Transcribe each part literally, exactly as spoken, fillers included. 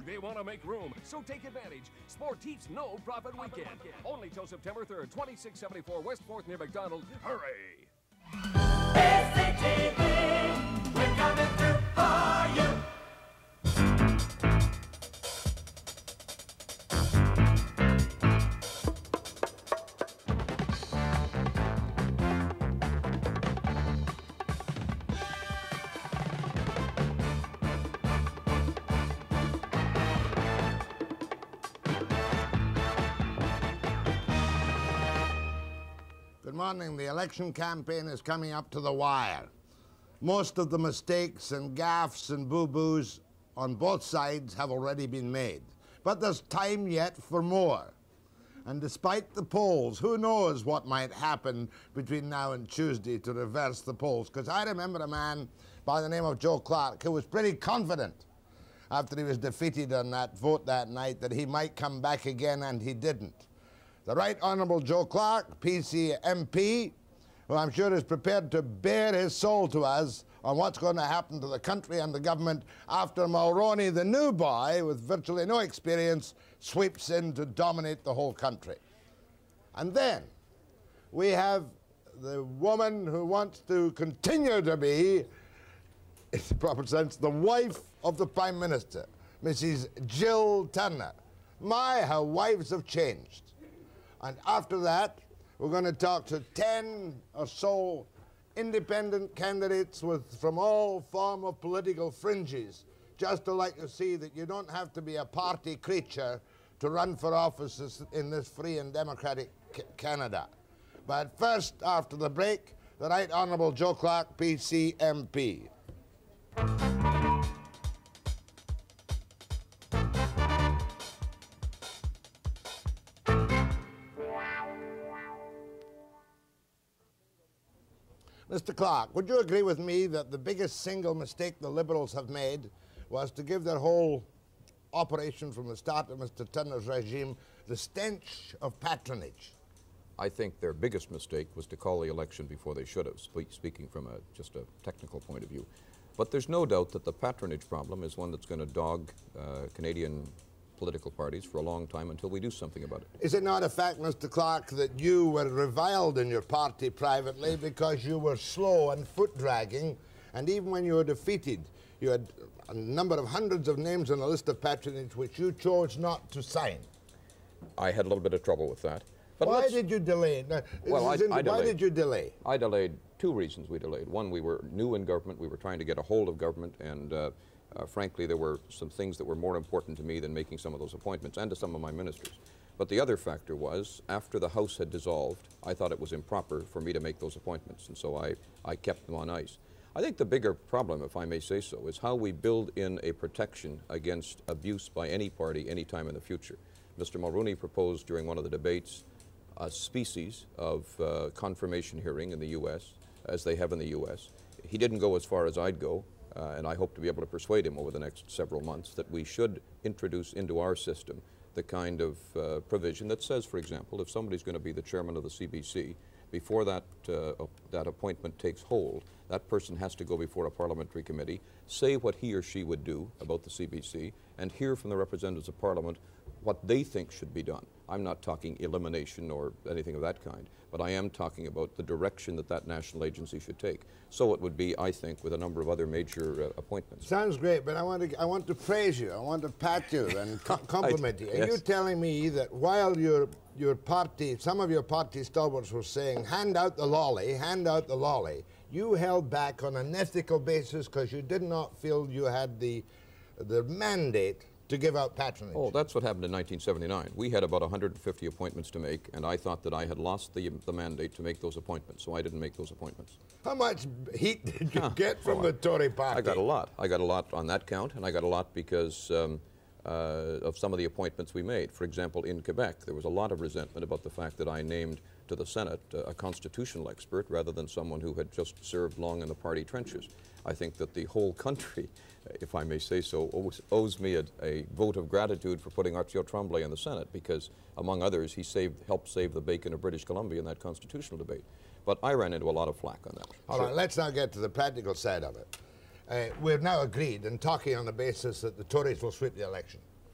They want to make room, so take advantage. Sportif's no profit weekend. Only till September third, twenty-six seventy-four West fourth near McDonald. Hooray! S C T V, we're coming through for you. Good morning. The election campaign is coming up to the wire. Most of the mistakes and gaffes and boo-boos on both sides have already been made. But there's time yet for more. And despite the polls, who knows what might happen between now and Tuesday to reverse the polls? Because I remember a man by the name of Joe Clark who was pretty confident after he was defeated on that vote that night that he might come back again, and he didn't. The Right Honourable Joe Clark, P C M P, who I'm sure is prepared to bare his soul to us on what's going to happen to the country and the government after Mulroney, the new boy with virtually no experience, sweeps in to dominate the whole country. And then we have the woman who wants to continue to be, in the proper sense, the wife of the Prime Minister, Missus Geills Turner. My, how wives have changed. And after that, we're going to talk to ten or so independent candidates with, from all form of political fringes, just to like to see that you don't have to be a party creature to run for office in this free and democratic Canada. But first, after the break, the Right Honourable Joe Clark, P C M P. Mister Clark, would you agree with me that the biggest single mistake the Liberals have made was to give their whole operation from the start of Mister Turner's regime the stench of patronage? I think their biggest mistake was to call the election before they should have, spe speaking from a, just a technical point of view. But there's no doubt that the patronage problem is one that's going to dog uh, Canadian political parties for a long time until we do something about it. Is it not a fact, Mister Clark, that you were reviled in your party privately because you were slow and foot-dragging, and even when you were defeated, you had a number of hundreds of names on a list of patronage which you chose not to sign? I had a little bit of trouble with that. But why did you delay? Now, well, I, in, I why did you delay? I delayed two reasons we delayed. One, we were new in government. We were trying to get a hold of government, and uh, Uh, frankly, there were some things that were more important to me than making some of those appointments, and to some of my ministers. But the other factor was, after the House had dissolved, I thought it was improper for me to make those appointments, and so I, I kept them on ice. I think the bigger problem, if I may say so, is how we build in a protection against abuse by any party any time in the future. Mister Mulroney proposed during one of the debates a species of uh, confirmation hearing in the U S, as they have in the U S. He didn't go as far as I'd go. Uh, and I hope to be able to persuade him over the next several months that we should introduce into our system the kind of uh, provision that says, for example, if somebody's going to be the chairman of the C B C, before that, uh, that appointment takes hold, that person has to go before a parliamentary committee, say what he or she would do about the C B C, and hear from the representatives of Parliament what they think should be done. I'm not talking elimination or anything of that kind, but I am talking about the direction that that national agency should take. So it would be, I think, with a number of other major uh, appointments. Sounds great, but I want to I want to praise you. I want to pat you and co compliment you. Are yes. you telling me that while your your party, some of your party stalwarts were saying, hand out the lolly, hand out the lolly, you held back on an ethical basis because you did not feel you had the the mandate to give out patronage? Oh, that's what happened in nineteen seventy-nine. We had about one hundred fifty appointments to make, and I thought that I had lost the, the mandate to make those appointments, so I didn't make those appointments. How much heat did you huh. get from oh, the Tory party? I got a lot. I got a lot on that count, and I got a lot because um, uh, of some of the appointments we made. For example, in Quebec, there was a lot of resentment about the fact that I named to the Senate uh, a constitutional expert rather than someone who had just served long in the party trenches. I think that the whole country, if I may say so, owes, owes me a, a vote of gratitude for putting Archie Tremblay in the Senate because, among others, he saved, helped save the bacon of British Columbia in that constitutional debate. But I ran into a lot of flack on that. All sure. right, let's now get to the practical side of it. Uh, we've now agreed and talking on the basis that the Tories will sweep the election.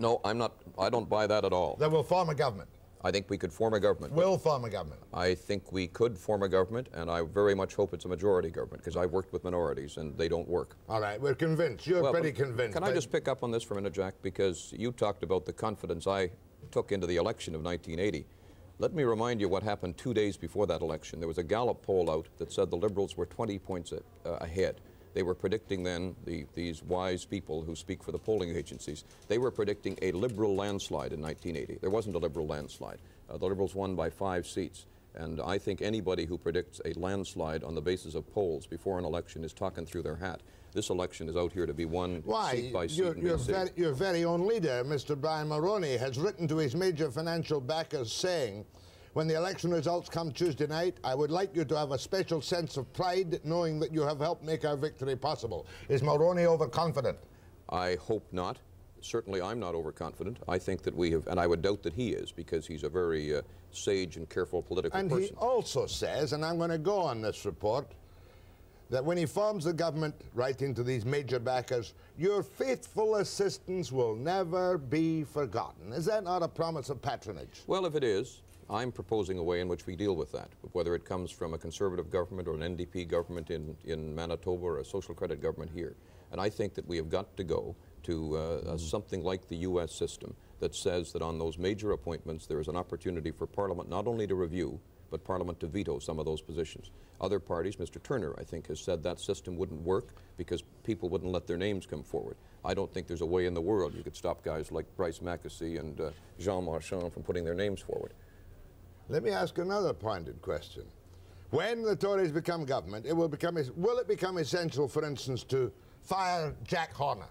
No, I'm not, I don't buy that at all. That will form a government. I think we could form a government. Will form a government. I think we could form a government, and I very much hope it's a majority government, because I've worked with minorities, and they don't work. All right, we're convinced. You're well, pretty convinced. Can I just pick up on this for a minute, Jack? Because you talked about the confidence I took into the election of nineteen eighty. Let me remind you what happened two days before that election. There was a Gallup poll out that said the Liberals were twenty points a, uh, ahead. They were predicting then, the, these wise people who speak for the polling agencies, they were predicting a Liberal landslide in nineteen eighty. There wasn't a Liberal landslide. Uh, the Liberals won by five seats. And I think anybody who predicts a landslide on the basis of polls before an election is talking through their hat. This election is out here to be won Why? seat by seat. Your, and your, be very, your very own leader, Mister Brian Mulroney, has written to his major financial backers saying, when the election results come Tuesday night, I would like you to have a special sense of pride knowing that you have helped make our victory possible. Is Mulroney overconfident? I hope not. Certainly I'm not overconfident. I think that we have, and I would doubt that he is, because he's a very uh, sage and careful political and person. And he also says, and I'm going to go on this report, that when he forms the government, writing to these major backers, your faithful assistance will never be forgotten. Is that not a promise of patronage? Well, if it is, I'm proposing a way in which we deal with that, whether it comes from a conservative government or an N D P government in, in Manitoba or a social credit government here. And I think that we have got to go to uh, uh, something like the U S system that says that on those major appointments there is an opportunity for Parliament not only to review, but Parliament to veto some of those positions. Other parties, Mister Turner, I think, has said that system wouldn't work because people wouldn't let their names come forward. I don't think there's a way in the world you could stop guys like Bryce Mackesy and uh, Jean Marchand from putting their names forward. Let me ask another pointed question. When the Tories become government, it will become, will it become essential, for instance, to fire Jack Horner?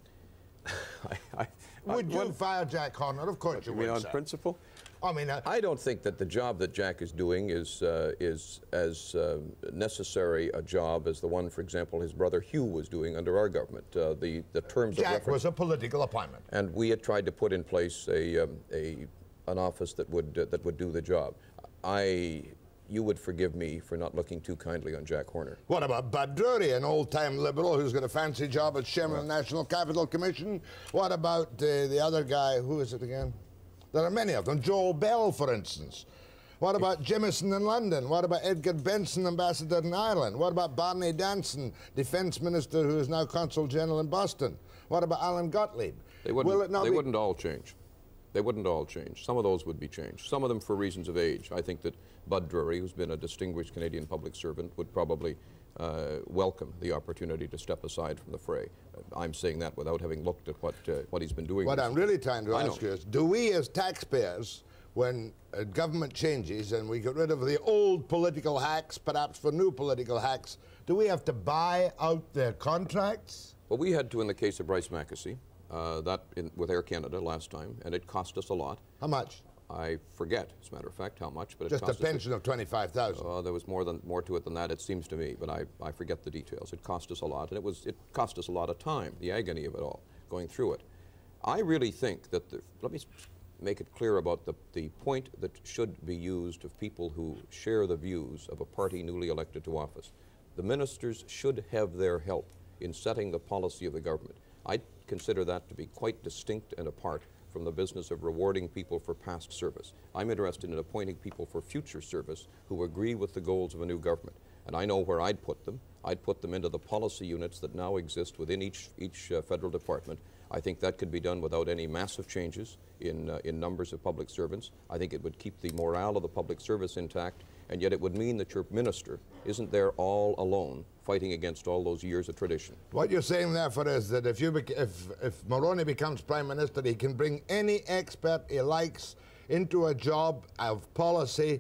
I, I, would I, you one, fire Jack Horner? Of course you, you would, mean on sir. principle? I mean, uh, I don't think that the job that Jack is doing is uh, is as uh, necessary a job as the one, for example, his brother Hugh was doing under our government. Uh, the the terms Jack of reference, was a political appointment, and we had tried to put in place a um, a an office that would uh, that would do the job. I. You would forgive me for not looking too kindly on Jack Horner. What about Bud Drury, an old-time Liberal who's got a fancy job as chairman of the National Capital Commission? What about uh, the other guy, who is it again? There are many of them. Joel Bell, for instance. What about Jimison in London? What about Edgar Benson, ambassador in Ireland? What about Barney Danson, defense minister who is now consul general in Boston? What about Alan Gottlieb? They wouldn't, Will it not they be wouldn't all change. They wouldn't all change. Some of those would be changed. Some of them for reasons of age. I think that Bud Drury, who's been a distinguished Canadian public servant, would probably uh, welcome the opportunity to step aside from the fray. Uh, I'm saying that without having looked at what, uh, what he's been doing. What I'm really trying to I ask know. you is, do we as taxpayers, when a government changes and we get rid of the old political hacks, perhaps for new political hacks, do we have to buy out their contracts? Well, we had to in the case of Bryce Mackesy, uh, that in, with Air Canada last time, and it cost us a lot. How much? I forget, as a matter of fact, how much, but it Just a cost us pension of twenty-five thousand. Uh, there was more than more to it than that, it seems to me, but I, I forget the details. It cost us a lot, and it was it cost us a lot of time, the agony of it all, going through it. I really think that the, let me make it clear about the the point that should be used of people who share the views of a party newly elected to office. The ministers should have their help in setting the policy of the government. I consider that to be quite distinct and apart from the business of rewarding people for past service. I'm interested in appointing people for future service who agree with the goals of a new government. And I know where I'd put them. I'd put them into the policy units that now exist within each, each uh, federal department. I think that could be done without any massive changes in, uh, in numbers of public servants. I think it would keep the morale of the public service intact, and yet it would mean that your minister isn't there all alone fighting against all those years of tradition. What you're saying, therefore, is that if, you bec if, if Mulroney becomes Prime Minister, he can bring any expert he likes into a job of policy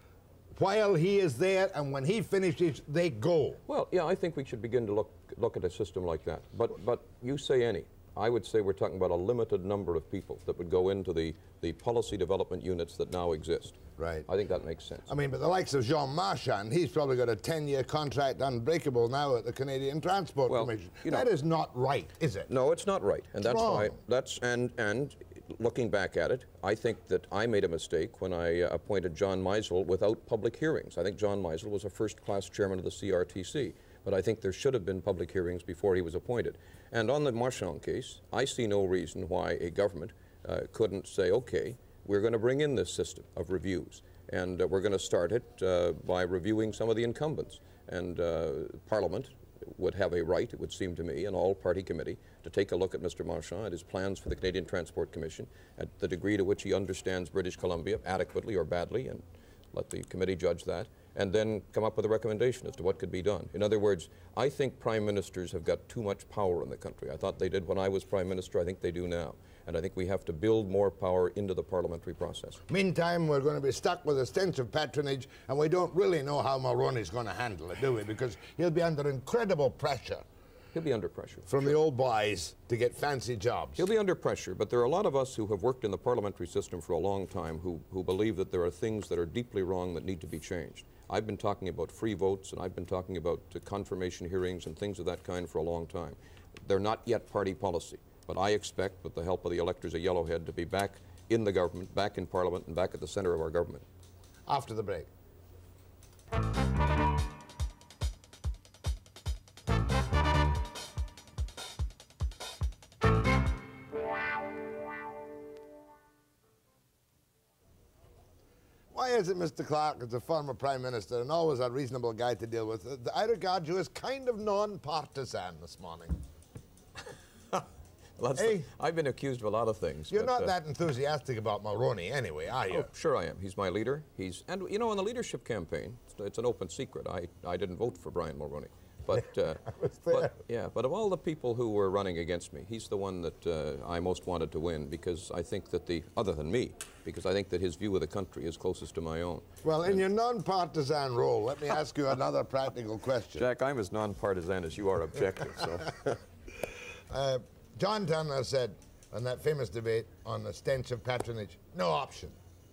while he is there, and when he finishes, they go. Well, yeah, I think we should begin to look, look at a system like that. But, but you say any. I would say we're talking about a limited number of people that would go into the, the policy development units that now exist. Right. I think that makes sense. I mean, but the likes of Jean Marchand, he's probably got a ten-year contract unbreakable now at the Canadian Transport Well, Commission. you know, that is not right, is it? No, it's not right. And It's that's wrong. why, that's, and, and looking back at it, I think that I made a mistake when I uh, appointed John Meisel without public hearings. I think John Meisel was a first-class chairman of the C R T C. But I think there should have been public hearings before he was appointed. And on the Marchand case, I see no reason why a government uh, couldn't say, okay, we're going to bring in this system of reviews, and uh, we're going to start it uh, by reviewing some of the incumbents. And uh, Parliament would have a right, it would seem to me, an all-party committee, to take a look at Mister Marchand, at his plans for the Canadian Transport Commission, at the degree to which he understands British Columbia adequately or badly, and let the committee judge that, and then come up with a recommendation as to what could be done. In other words, I think prime ministers have got too much power in the country. I thought they did when I was prime minister. I think they do now. And I think we have to build more power into the parliamentary process. Meantime, we're going to be stuck with a stench of patronage, and we don't really know how Mulroney's going to handle it, do we? Because he'll be under incredible pressure. He'll be under pressure. From the old boys to get fancy jobs. He'll be under pressure, but there are a lot of us who have worked in the parliamentary system for a long time who, who believe that there are things that are deeply wrong that need to be changed. I've been talking about free votes, and I've been talking about uh, confirmation hearings and things of that kind for a long time. They're not yet party policy, but I expect, with the help of the electors of Yellowhead, to be back in the government, back in Parliament, and back at the centre of our government. After the break. Why is it Mister Clark is a former Prime Minister and always a reasonable guy to deal with? I regard you as kind of non-partisan this morning. Well, hey, the, I've been accused of a lot of things. You're but, not uh, that enthusiastic about Mulroney anyway, are you? Oh, sure I am. He's my leader. He's, and you know, in the leadership campaign, it's, it's an open secret. I, I didn't vote for Brian Mulroney. But, uh, I was there. but, yeah, but of all the people who were running against me, he's the one that uh, I most wanted to win, because I think that the, other than me, because I think that his view of the country is closest to my own. Well, in your non-partisan role, let me ask you another practical question. Jack, I'm as non-partisan as you are objective, so. uh, John Turner said on that famous debate on the stench of patronage, no option.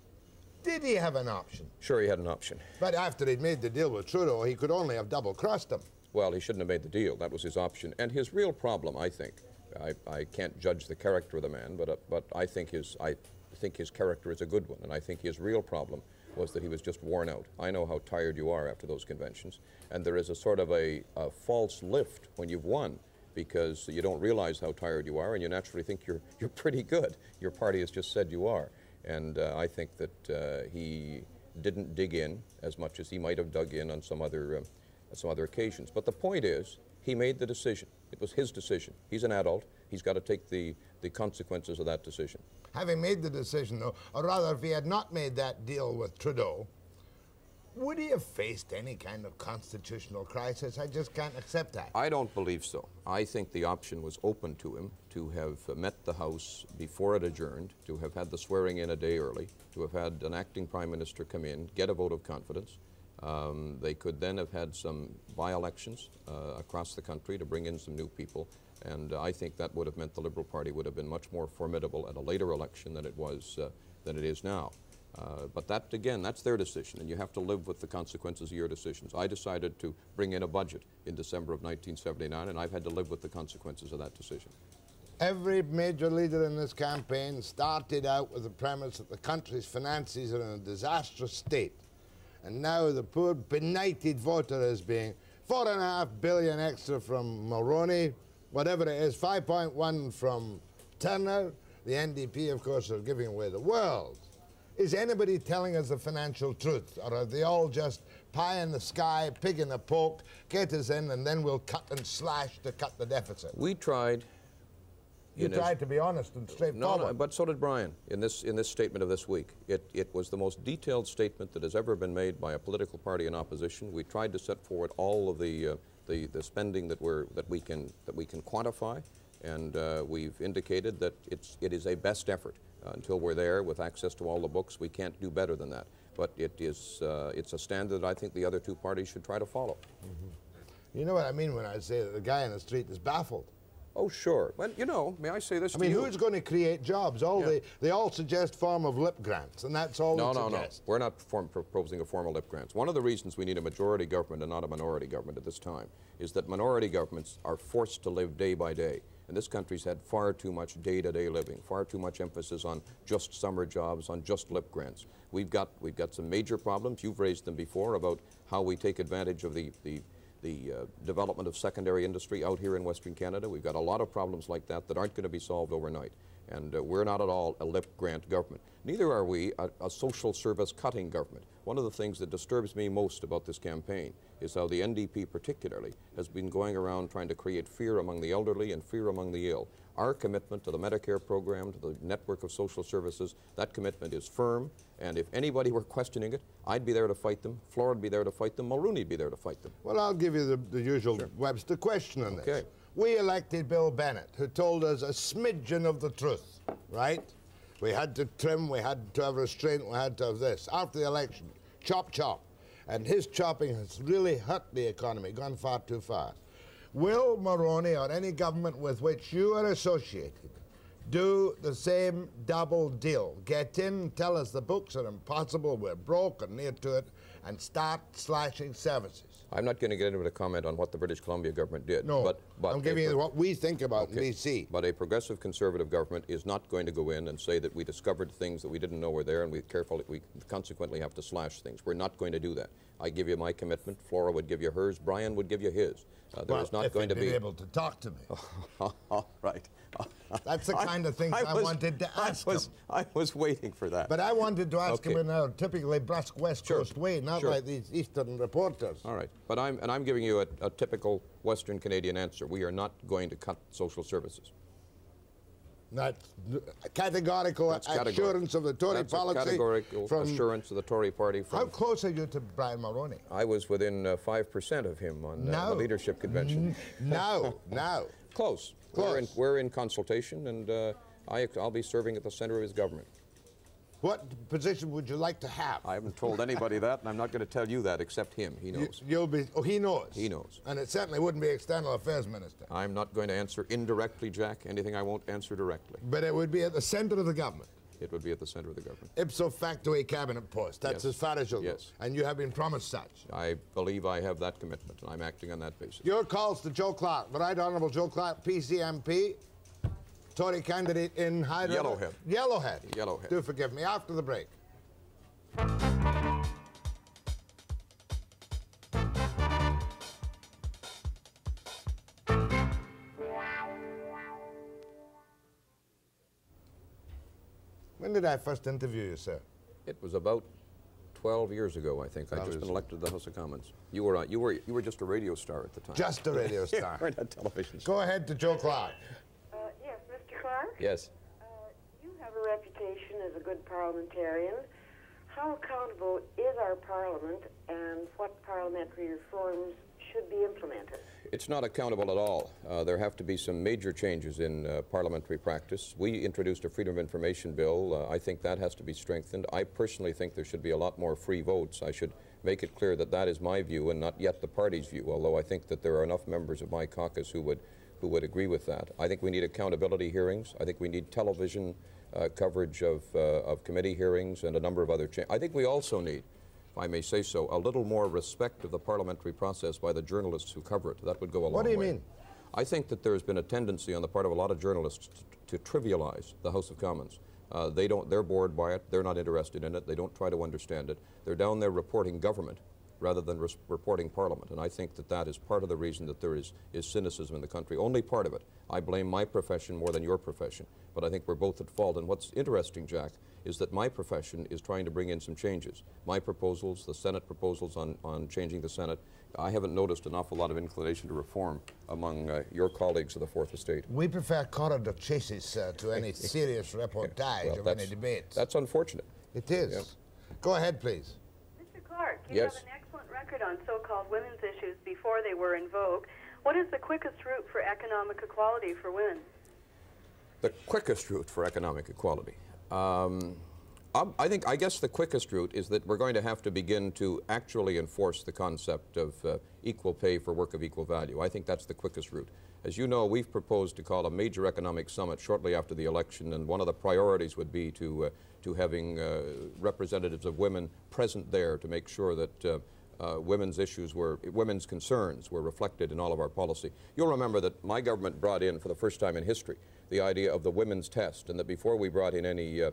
Did he have an option? Sure, he had an option. But after he'd made the deal with Trudeau, he could only have double-crossed him. Well, he shouldn't have made the deal. That was his option. And his real problem, I think, I, I can't judge the character of the man, but, uh, but I, think his, I think his character is a good one, and I think his real problem was that he was just worn out. I know how tired you are after those conventions, and there is a sort of a, a false lift when you've won, because you don't realize how tired you are, and you naturally think you're, you're pretty good. Your party has just said you are. And uh, I think that uh, he didn't dig in as much as he might have dug in on some other, uh, some other occasions. But the point is, he made the decision. It was his decision. He's an adult. He's got to take the, the consequences of that decision. Having made the decision, though, or rather, if he had not made that deal with Trudeau, would he have faced any kind of constitutional crisis? I just can't accept that. I don't believe so. I think the option was open to him to have met the House before it adjourned, to have had the swearing in a day early, to have had an acting Prime Minister come in, get a vote of confidence. Um, they could then have had some by-elections uh, across the country to bring in some new people, and uh, I think that would have meant the Liberal Party would have been much more formidable at a later election than it was, uh, than it is now. Uh, but that, again, that's their decision, and you have to live with the consequences of your decisions. I decided to bring in a budget in December of nineteen seventy-nine, and I've had to live with the consequences of that decision. Every major leader in this campaign started out with the premise that the country's finances are in a disastrous state. And now the poor benighted voter is being four and a half billion extra from Mulroney, whatever it is, five point one from Turner. The N D P, of course, are giving away the world. Is anybody telling us the financial truth, or are they all just pie in the sky, pig in a poke, get us in, and then we'll cut and slash to cut the deficit? We tried. You tried to be honest and straightforward. No, no, but so did Brian in this, in this statement of this week. It, it was the most detailed statement that has ever been made by a political party in opposition. We tried to set forward all of the, uh, the, the spending that, we're, that, we can, that we can quantify, and uh, we've indicated that it's, it is a best effort. Uh, until we're there with access to all the books, we can't do better than that. But it is, uh, it's a standard that I think the other two parties should try to follow. Mm-hmm. You know what I mean when I say that the guy in the street is baffled? Oh, sure. Well, you know, may I say this I to mean, you? who's going to create jobs? All Yeah. they, they all suggest form of lip grants, and that's all No, they no, no. suggest. We're not form, proposing a formal lip grants. One of the reasons we need a majority government and not a minority government at this time is that minority governments are forced to live day by day. And this country's had far too much day-to-day living, far too much emphasis on just summer jobs, on just lip grants. We've got, we've got some major problems. You've raised them before about how we take advantage of the, the, the uh, development of secondary industry out here in Western Canada. We've got a lot of problems like that that aren't going to be solved overnight. And uh, we're not at all a lip grant government. Neither are we a, a social service cutting government. One of the things that disturbs me most about this campaign is how the N D P particularly has been going around trying to create fear among the elderly and fear among the ill. Our commitment to the Medicare program, to the network of social services, that commitment is firm, and if anybody were questioning it, I'd be there to fight them, Flora would be there to fight them, Mulroney'd be there to fight them. Well, I'll give you the, the usual Sure. Webster question on Okay. this. We elected Bill Bennett, who told us a smidgen of the truth, right? We had to trim, we had to have restraint, we had to have this. After the election, chop, chop. And his chopping has really hurt the economy, gone far too far. Will Mulroney or any government with which you are associated do the same double deal? Get in, tell us the books are impossible, we're broke or near to it, and start slashing services. I'm not going to get into a comment on what the British Columbia government did. No, but, but I'm giving you what we think about okay. in B C. But a progressive conservative government is not going to go in and say that we discovered things that we didn't know were there and we carefully, we consequently have to slash things. We're not going to do that. I give you my commitment. Flora would give you hers. Brian would give you his. Uh, there Well, is not if going to he'd be been able to talk to me. All right. That's the kind of things I, was, wanted to ask I was, him. I was waiting for that. But I wanted to ask Okay. him in a typically brusque West Sure. Coast way, not Sure. like these Eastern reporters. All right, but I'm and I'm giving you a, a typical Western Canadian answer. We are not going to cut social services. That's categorical That's assurance categorical. of the Tory That's policy. a categorical from, assurance of the Tory party. From How close are you to Brian Mulroney? I was within uh, five percent of him on uh, No. the leadership convention. No, no. Close. Close. We're in, we're in consultation, and uh, I, I'll be serving at the center of his government. What position would you like to have? I haven't told anybody that, and I'm not going to tell you that except him. He You, knows. you'll be. Oh, he knows. He knows. And it certainly wouldn't be External Affairs Minister. I'm not going to answer indirectly, Jack. Anything I won't answer directly. But it would be at the centre of the government. It would be at the center of the government. Ipso facto a cabinet post. That's Yes. as far as you'll Yes. go. And you have been promised such. I believe I have that commitment, and I'm acting on that basis. Your calls to Joe Clark, the Right Honourable Joe Clark, P C M P, Tory candidate in High River. Yellowhead. Yellowhead. Yellowhead. Do forgive me. After the break. When did I first interview you, sir? It was about twelve years ago, I think. I'd twelve just years been elected to the House of Commons. You were, on, you were, you were just a radio star at the time. Just a radio star. You weren't on television. star. Go ahead to Joe Clark. Uh, yes, Mister Clark? Yes. Uh, you have a reputation as a good parliamentarian. How accountable is our parliament, and what parliamentary reforms should be implemented? It's not accountable at all. Uh, there have to be some major changes in uh, parliamentary practice. We introduced a Freedom of Information bill. Uh, I think that has to be strengthened. I personally think there should be a lot more free votes. I should make it clear that that is my view and not yet the party's view, although I think that there are enough members of my caucus who would, who would agree with that. I think we need accountability hearings. I think we need television uh, coverage of, uh, of committee hearings and a number of other changes. I think we also need, if I may say so, a little more respect of the parliamentary process by the journalists who cover it. That would go a long way. What do you mean? I think that there's been a tendency on the part of a lot of journalists to, to trivialize the House of Commons. Uh, they don't, they're bored by it, they're not interested in it, they don't try to understand it. They're down there reporting government rather than res reporting Parliament, and I think that that is part of the reason that there is, is cynicism in the country. Only part of it. I blame my profession more than your profession, but I think we're both at fault. And what's interesting, Jack, is that my profession is trying to bring in some changes. My proposals, the Senate proposals on, on changing the Senate, I haven't noticed an awful lot of inclination to reform among uh, your colleagues of the Fourth Estate. We prefer corridor chases uh, to any serious reportage Well, of that's- any debates. That's unfortunate. It is. Yep. Go ahead, please. Mister Clark, you Yes. have an excellent record on so-called women's issues before they were in vogue. What is the quickest route for economic equality for women? The quickest route for economic equality. Um, um, I think, I guess the quickest route is that we're going to have to begin to actually enforce the concept of uh, equal pay for work of equal value. I think that's the quickest route. As you know, we've proposed to call a major economic summit shortly after the election, and one of the priorities would be to, uh, to having uh, representatives of women present there to make sure that uh, Uh, women's issues were, women's concerns were reflected in all of our policy. You'll remember that my government brought in, for the first time in history, the idea of the women's test, and that before we brought in any, uh,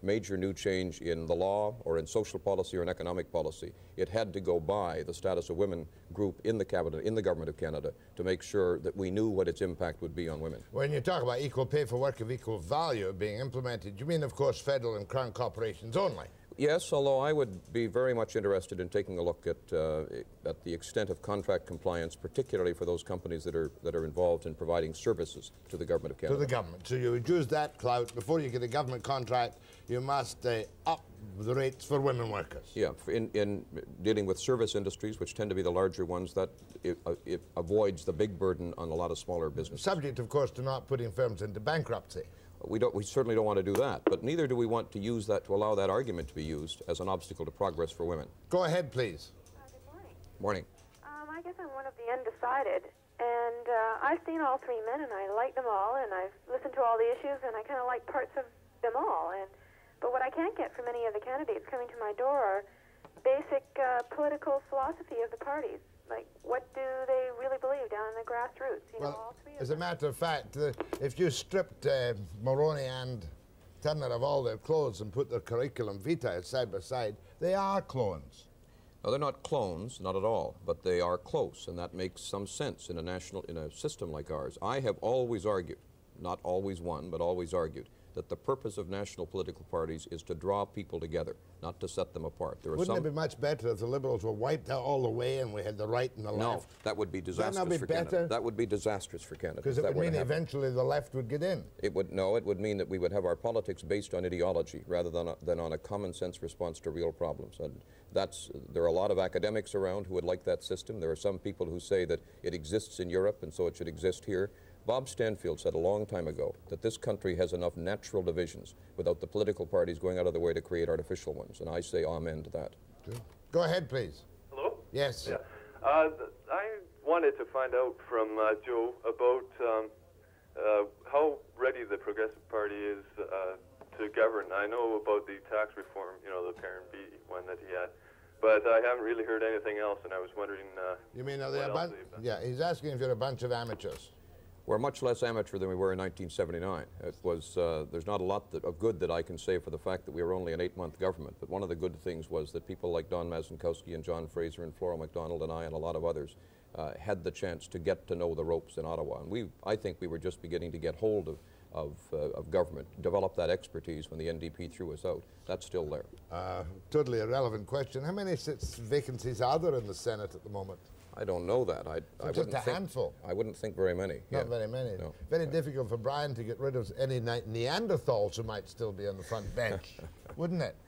major new change in the law or in social policy or in economic policy, it had to go by the status of women group in the cabinet, in the government of Canada, to make sure that we knew what its impact would be on women. When you talk about equal pay for work of equal value being implemented, you mean, of course, federal and crown corporations only? Yes, although I would be very much interested in taking a look at, uh, at the extent of contract compliance, particularly for those companies that are, that are involved in providing services to the government of Canada. To the government. So you would use that clout. Before you get a government contract, you must uh, up the rates for women workers. Yeah, in, in dealing with service industries, which tend to be the larger ones, that it, uh, it avoids the big burden on a lot of smaller businesses. Subject, of course, to not putting firms into bankruptcy. We, don't, we certainly don't want to do that, but neither do we want to use that, to allow that argument to be used as an obstacle to progress for women. Go ahead, please. Uh, good morning. Morning. Um, I guess I'm one of the undecided, and uh, I've seen all three men, and I like them all, and I've listened to all the issues, and I kind of like parts of them all. And but what I can't get from any of the candidates coming to my door are basic uh, political philosophy of the parties. Like, what do they really believe down in the grassroots? You know, Well, all three of as a them. matter of fact, uh, if you stripped uh, Mulroney and Turner of all their clothes and put their curriculum vitae side by side, they are clones. No, they're not clones, not at all, but they are close, and that makes some sense in a national, in a system like ours. I have always argued, not always won, but always argued, that the purpose of national political parties is to draw people together, not to set them apart. There are Wouldn't some it be much better if the Liberals were wiped out all the way and we had the right and the No, left? that would be disastrous Wouldn't that be for better? Canada. That would be disastrous for Canada. Because it that would were to mean happen. eventually the left would get in. It would, no, it would mean that we would have our politics based on ideology rather than, a, than on a common sense response to real problems. And that's, there are a lot of academics around who would like that system. There are some people who say that it exists in Europe and so it should exist here. Bob Stanfield said a long time ago that this country has enough natural divisions without the political parties going out of their way to create artificial ones, and I say amen to that. Good. Go ahead, please. Hello? Yes. Yeah. Uh, I wanted to find out from uh, Joe about um, uh, how ready the Progressive Party is uh, to govern. I know about the tax reform, you know, the Parent B one that he had, but I haven't really heard anything else, and I was wondering uh, You mean, are what they a else bunch? they've done. Yeah, he's asking if you're a bunch of amateurs. We're much less amateur than we were in nineteen seventy-nine. It was, uh, there's not a lot that, of good that I can say for the fact that we were only an eight-month government, but one of the good things was that people like Don Mazinkowski and John Fraser and Flora MacDonald and I and a lot of others uh, had the chance to get to know the ropes in Ottawa. And we, I think we were just beginning to get hold of, of, uh, of government, develop that expertise when the N D P threw us out. That's still there. Uh, totally irrelevant question. How many sits vacancies are there in the Senate at the moment? I don't know that. I, I Just wouldn't a think, handful. I wouldn't think very many. Not yeah. very many. No. Very difficult for Brian to get rid of any ni- Neanderthals who might still be on the front bench, wouldn't it?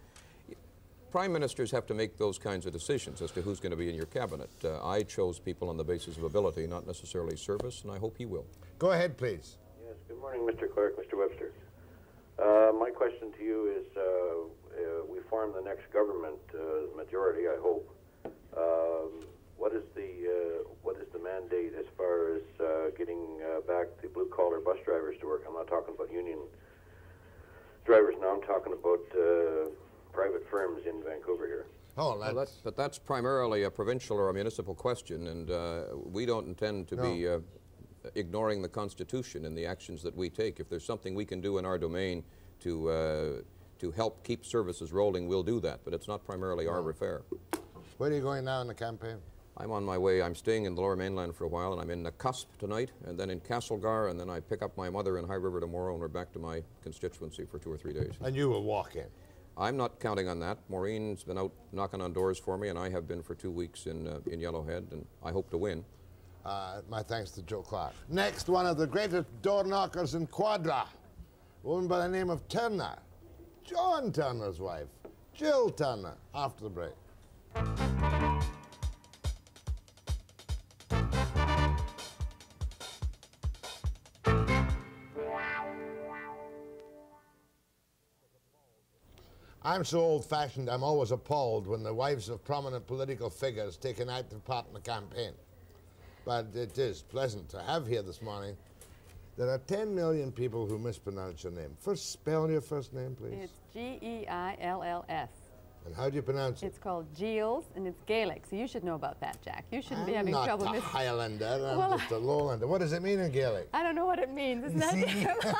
Prime ministers have to make those kinds of decisions as to who's going to be in your cabinet. Uh, I chose people on the basis of ability, not necessarily service, and I hope he will. Go ahead, please. Yes, good morning, Mister Clark, Mister Webster. Uh, my question to you is, uh, uh, we form the next government, uh, majority, I hope. Um, what is the uh, what is the mandate as far as uh, getting uh, back the blue-collar bus drivers to work? I'm not talking about union drivers now. I'm talking about uh, private firms in Vancouver here. Oh, Well, that's, that, but that's primarily a provincial or a municipal question, and uh, we don't intend to be uh, ignoring the Constitution in the actions that we take. If there's something we can do in our domain to, uh, to help keep services rolling, we'll do that, but it's not primarily our affair. where are you going now in the campaign? I'm on my way. I'm staying in the Lower Mainland for a while, and I'm in the Cusp tonight, and then in Castlegar, and then I pick up my mother in High River tomorrow, and we're back to my constituency for two or three days. And you will walk in. I'm not counting on that. Maureen's been out knocking on doors for me, and I have been for two weeks in, uh, in Yellowhead, and I hope to win. Uh, my thanks to Joe Clark. Next, one of the greatest door knockers in Quadra, a woman by the name of Turner, John Turner's wife, Jill Turner, after the break. I'm so old-fashioned, I'm always appalled when the wives of prominent political figures take an active part in the campaign. But it is pleasant to have here this morning. There are ten million people who mispronounce your name. First, spell your first name, please. It's G E I L L S. And how do you pronounce it? It's called Geills, and it's Gaelic, so you should know about that, Jack. You shouldn't I'm be having not trouble a with Highlander, I'm Well, just a lowlander. What does it mean in Gaelic? I don't know what it means. Isn't that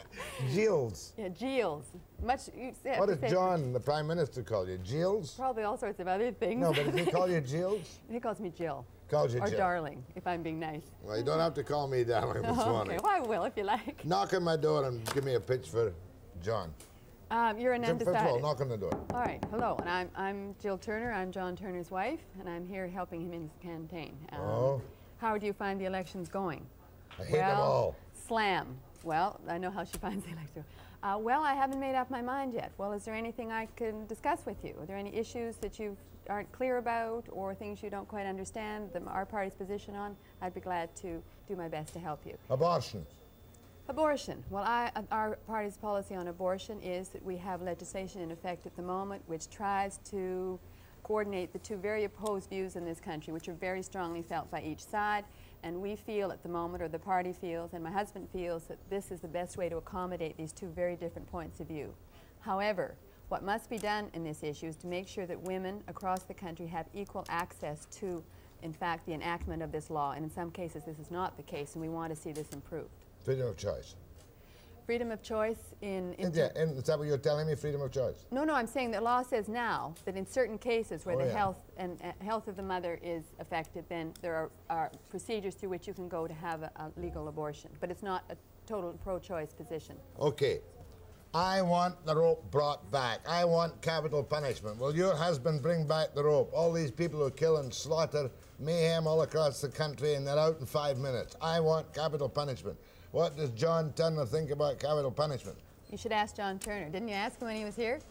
Geills. Yeah, Geills. Much. You say, What does say- John, the Prime Minister, call you? Geills? Probably all sorts of other things. No, but does he call you Geills? He calls me Jill. Calls you or Jill. darling, if I'm being nice. Well, you don't have to call me darling this Oh, morning. okay, well, I will if you like. Knock on my door and give me a pitch for John. Um, you're an First of all, undecided. knock on the door. All right, hello, and I'm, I'm Jill Turner. I'm John Turner's wife, and I'm here helping him in his campaign. Um, Oh. How do you find the elections going? I hate them well, all. Slam. Well, I know how she finds the election. Uh, well, I haven't made up my mind yet. Well, is there anything I can discuss with you? Are there any issues that you aren't clear about or things you don't quite understand the, our party's position on? I'd be glad to do my best to help you. Abortion. Abortion. Well, I, our party's policy on abortion is that we have legislation in effect at the moment which tries to coordinate the two very opposed views in this country, which are very strongly felt by each side. And we feel at the moment, or the party feels, and my husband feels, that this is the best way to accommodate these two very different points of view. However, what must be done in this issue is to make sure that women across the country have equal access to, in fact, the enactment of this law. And in some cases, this is not the case, and we want to see this improved. Freedom of choice. Freedom of choice in... in And yeah, and is that what you're telling me, freedom of choice? No, no, I'm saying the law says now that in certain cases where Oh, the yeah. health and uh, health of the mother is affected, then there are, are procedures through which you can go to have a, a legal abortion. But it's not a total pro-choice position. Okay. I want the rope brought back. I want capital punishment. Will your husband bring back the rope? All these people who kill and slaughter, mayhem all across the country, and they're out in five minutes. I want capital punishment. What does John Turner think about capital punishment? You should ask John Turner. Didn't you ask him when he was here?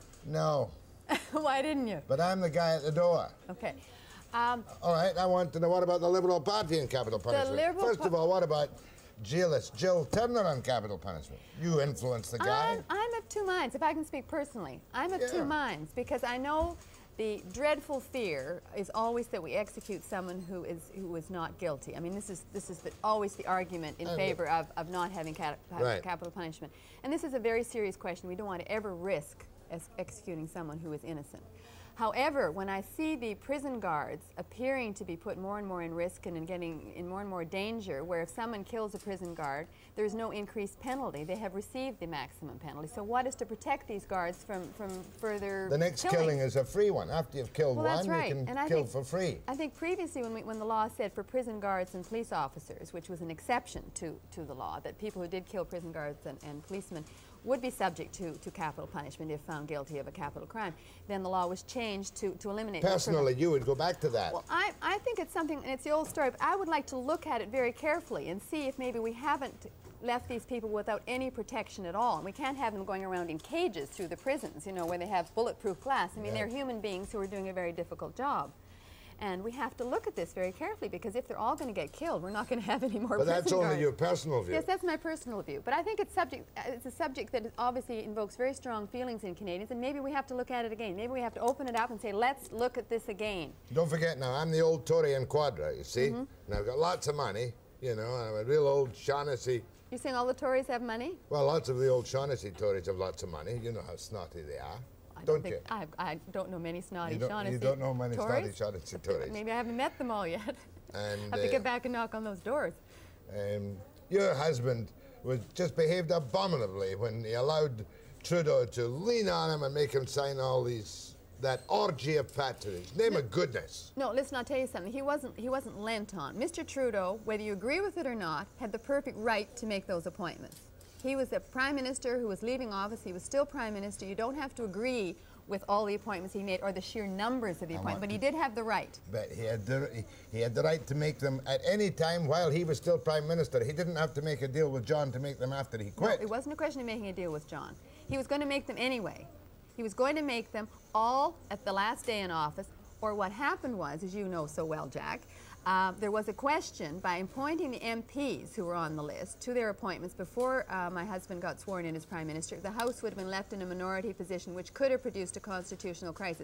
No. Why didn't you? But I'm the guy at the door. Okay. Um, All right, I want to know, what about the Liberal Party and capital punishment? Liberal First Pa- of all, what about Geills, Jill Turner on capital punishment? You influence the guy. I'm, I'm of two minds, if I can speak personally. I'm of Yeah. two minds because I know the dreadful fear is always that we execute someone who is who is not guilty. I mean, this is this is the, always the argument in And favor of, of not having cap Right. capital punishment. And this is a very serious question. We don't want to ever risk as executing someone who is innocent. However, when I see the prison guards appearing to be put more and more in risk and in getting in more and more danger, where if someone kills a prison guard, there's no increased penalty. They have received the maximum penalty. So what is to protect these guards from, from further The next killing? killing is a free one. After you've killed Well, one, that's right. you can And I kill think- for free. I think previously when, we, when the law said for prison guards and police officers, which was an exception to, to the law, that people who did kill prison guards and, and policemen would be subject to, to capital punishment if found guilty of a capital crime, then the law was changed to, to eliminate... Personally, you would go back to that. Well, I, I think it's something, and it's the old story, but I would like to look at it very carefully and see if maybe we haven't left these people without any protection at all. And we can't have them going around in cages through the prisons, you know, where they have bulletproof glass. I mean, Yeah. they're human beings who are doing a very difficult job. And we have to look at this very carefully because if they're all going to get killed, we're not going to have any more But prison that's only guards. your personal view. Yes, that's my personal view. But I think it's subject. uh, It's a subject that obviously invokes very strong feelings in Canadians, and maybe we have to look at it again. Maybe we have to open it up and say, let's look at this again. Don't forget now, I'm the old Tory in Quadra, you see? Mm-hmm. And I've got lots of money, you know, and I'm a real old Shaughnessy. You're saying all the Tories have money? Well, lots of the old Shaughnessy Tories have lots of money. You know how snotty they are. I Don't think you? I, I don't know many snotty You don't, Shaughnessy you don't know many Tories. snotty Shaughnessy Tories. Maybe I haven't met them all yet. And, I have to uh, get back and knock on those doors. Um, your husband was just behaved abominably when he allowed Trudeau to lean on him and make him sign all these, that orgy of patronage. Name of goodness. No, listen, I'll tell you something. He wasn't, he wasn't lent on. Mister Trudeau, whether you agree with it or not, had the perfect right to make those appointments. He was a prime minister who was leaving office. He was still prime minister. You don't have to agree with all the appointments he made or the sheer numbers of the I appointments, want but he to- did have the right. But he had, the, he, he had the right to make them at any time while he was still prime minister. He didn't have to make a deal with John to make them after he No, quit. it wasn't a question of making a deal with John. He was going to make them anyway. He was going to make them all at the last day in office, or what happened was, as you know so well, Jack, uh, there was a question by appointing the M Ps who were on the list to their appointments before uh, my husband got sworn in as Prime Minister. The House would have been left in a minority position which could have produced a constitutional crisis.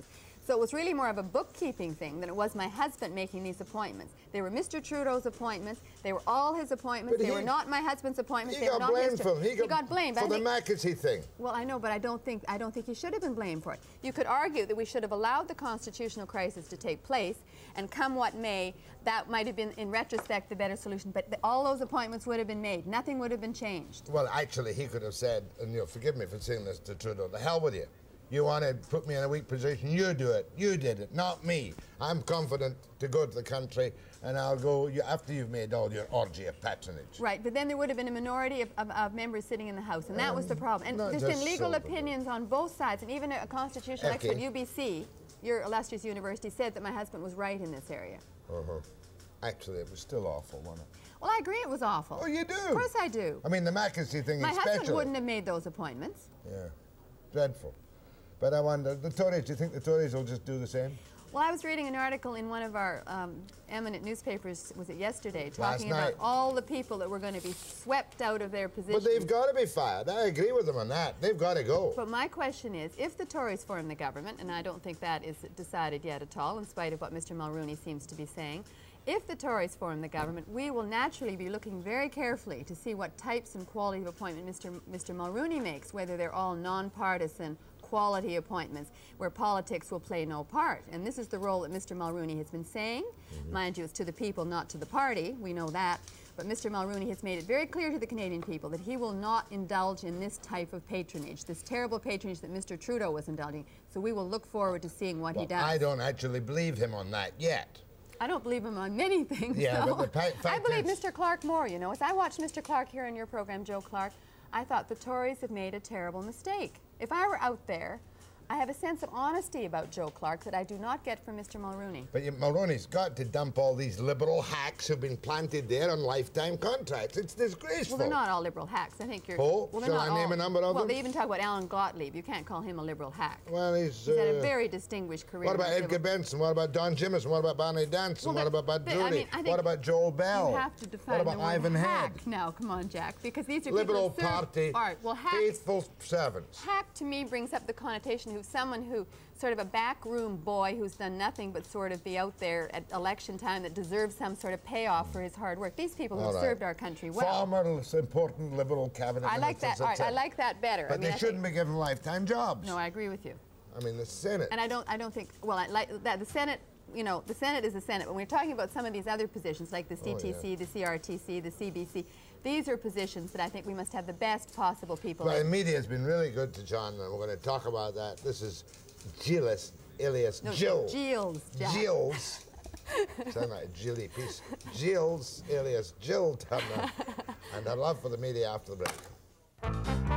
So it was really more of a bookkeeping thing than it was my husband making these appointments. They were Mister Trudeau's appointments. They were all his appointments. But they he, were not my husband's appointments. He they got were not blamed his for them. He got, he got blamed for I the think, McAfee thing. Well, I know, but I don't think I don't think he should have been blamed for it. You could argue that we should have allowed the constitutional crisis to take place, and come what may, that might have been, in retrospect, the better solution. But the, all those appointments would have been made. Nothing would have been changed. Well, actually, he could have said, and you'll forgive me for saying this to Trudeau, the hell with you. You want to put me in a weak position, you do it. You did it, not me. I'm confident to go to the country, and I'll go you, after you've made all your orgy of patronage. Right, but then there would have been a minority of, of, of members sitting in the House, and that um, was the problem. And there's been legal so opinions on both sides, and even a, a constitutional okay. expert, U B C, your illustrious university, said that my husband was right in this area. Uh-huh. Actually, it was still awful, wasn't it? Well, I agree it was awful. Oh, you do? Of course I do. I mean, the McAfee thing my is husband special. wouldn't have made those appointments. Yeah, dreadful. But I wonder, the Tories, do you think the Tories will just do the same? Well, I was reading an article in one of our um, eminent newspapers, was it yesterday, talking Last about night. all the people that were going to be swept out of their positions. But they've got to be fired. I agree with them on that. They've got to go. But my question is, if the Tories form the government, and I don't think that is decided yet at all, in spite of what Mister Mulroney seems to be saying, if the Tories form the government, we will naturally be looking very carefully to see what types and quality of appointment Mister Mister Mulroney makes, whether they're all nonpartisan quality appointments where politics will play no part. And this is the role that Mister Mulroney has been saying. Mm-hmm. Mind you, it's to the people, not to the party. We know that. But Mister Mulroney has made it very clear to the Canadian people that he will not indulge in this type of patronage, this terrible patronage that Mister Trudeau was indulging. So we will look forward to seeing what well, he does. I don't actually believe him on that yet. I don't believe him on many things. Yeah, so. but the fact I believe is, Mister Clark more, you know. As I watched Mister Clark here on your program, Joe Clark, I thought the Tories have made a terrible mistake. If I were out there, I have a sense of honesty about Joe Clark that I do not get from Mister Mulroney. But you, Mulroney's got to dump all these liberal hacks who've been planted there on lifetime contracts. It's disgraceful. Well, they're not all liberal hacks. I think you're... Oh, well, shall I name all, a number of well, them? Well, they even talk about Alan Gottlieb. You can't call him a liberal hack. Well, he's... He's uh, had a very distinguished career. What about Edgar Benson? What about Don Jimison? What about Barney Danson? Well, what about Bud but, Judy? I mean, I what about Joel Bell? You have to define what about the word Ivan hack Head? now. Come on, Jack, because these are Liberal people who serve, Party, all right, well, hacks, faithful servants. Hack to me brings up the connotation of someone who, sort of a backroom boy who's done nothing but sort of be out there at election time that deserves some sort of payoff for his hard work. These people All have right. served our country well. Former important liberal cabinet I like that. ministers, All right, et I cetera. like that better. But I mean, they I shouldn't think, be given lifetime jobs. No, I agree with you. I mean, the Senate. And I don't. I don't think. Well, I like that. The Senate. You know, the Senate is the Senate. When we're talking about some of these other positions, like the C T C, Oh, yeah. the C R T C, the C B C, these are positions that I think we must have the best possible people Well, in. the media has been really good to John, and we're going to talk about that. This is Geills, alias No, Jill. Geills, Jack. Geills. Sound like a Jilly piece. Geills, alias Jill Turner, and her love for the media after the break.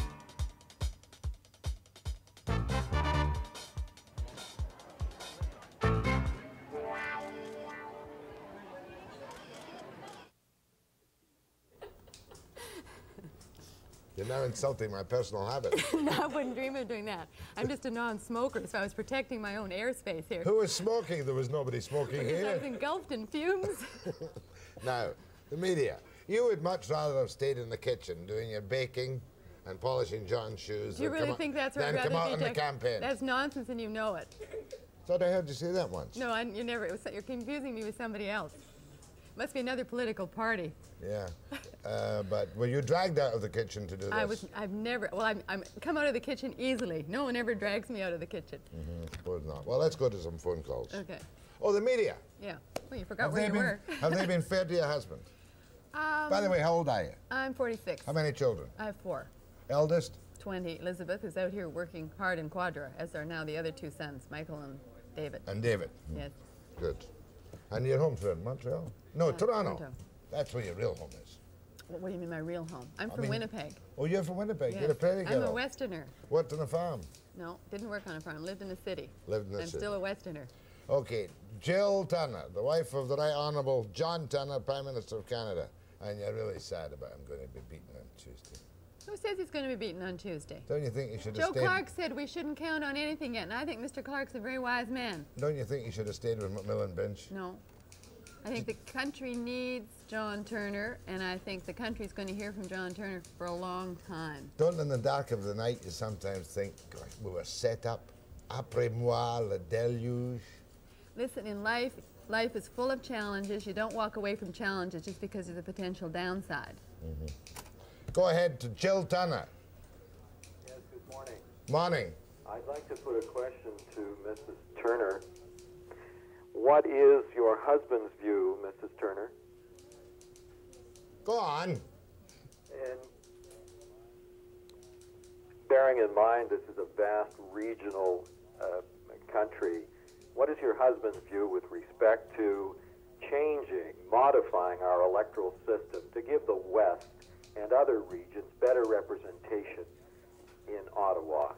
You're now insulting my personal habits. No, I wouldn't dream of doing that. I'm just a non-smoker, so I was protecting my own airspace here. Who was smoking? There was nobody smoking I here. was engulfed in fumes. Now, the media. You would much rather have stayed in the kitchen doing your baking and polishing John's shoes Do you than really come think out, that's right? than come out in the campaign. That's nonsense, and you know it. Thought I heard you say that once. No, I, you never. It was, you're confusing me with somebody else. Must be another political party. Yeah, uh, but were you dragged out of the kitchen to do this? I was. I've never. Well, I'm. I'm come out of the kitchen easily. No one ever drags me out of the kitchen. Mm-hmm. Suppose not. Well, let's go to some phone calls. Okay. Oh, the media. Yeah. Well, you forgot Have where they you been, were. have they been fair to your husband? Um, By the way, how old are you? I'm forty-six. How many children? I have four. Eldest? twenty. Elizabeth, who's out here working hard in Quadra, as are now the other two sons, Michael and David. And David. Yes. Good. And your home's where, Montreal? No, Uh, Toronto. Toronto. That's where your real home is. What, what do you mean my real home? I'm I from mean- Winnipeg. Oh, you're from Winnipeg. Yes. You're a prairie I'm girl. a Westerner. Worked on a farm. No, didn't work on a farm. Lived in the city. Lived in the I'm city. still a Westerner. Okay, Jill Turner, the wife of the Right Honourable John Turner, Prime Minister of Canada. And you're really sad about him going to be beaten on Tuesday. Who says he's going to be beaten on Tuesday? Don't you think you should have Joe stayed? Clark said we shouldn't count on anything yet, and I think Mister Clark's a very wise man. Don't you think you should have stayed with Macmillan Bench? No. I think the country needs John Turner, and I think the country's going to hear from John Turner for a long time. Don't in the dark of the night you sometimes think, gosh, we were set up Après-moi le déluge. Listen, in life, life is full of challenges. You don't walk away from challenges just because of the potential downside. Mm-hmm. Go ahead to Geills Turner. Yes, good morning. Morning. I'd like to put a question to Missus Turner. What is your husband's view, Missus Turner? Go on. And bearing in mind this is a vast regional uh, country, what is your husband's view with respect to changing, modifying our electoral system to give the West and other regions better representation in Ottawa?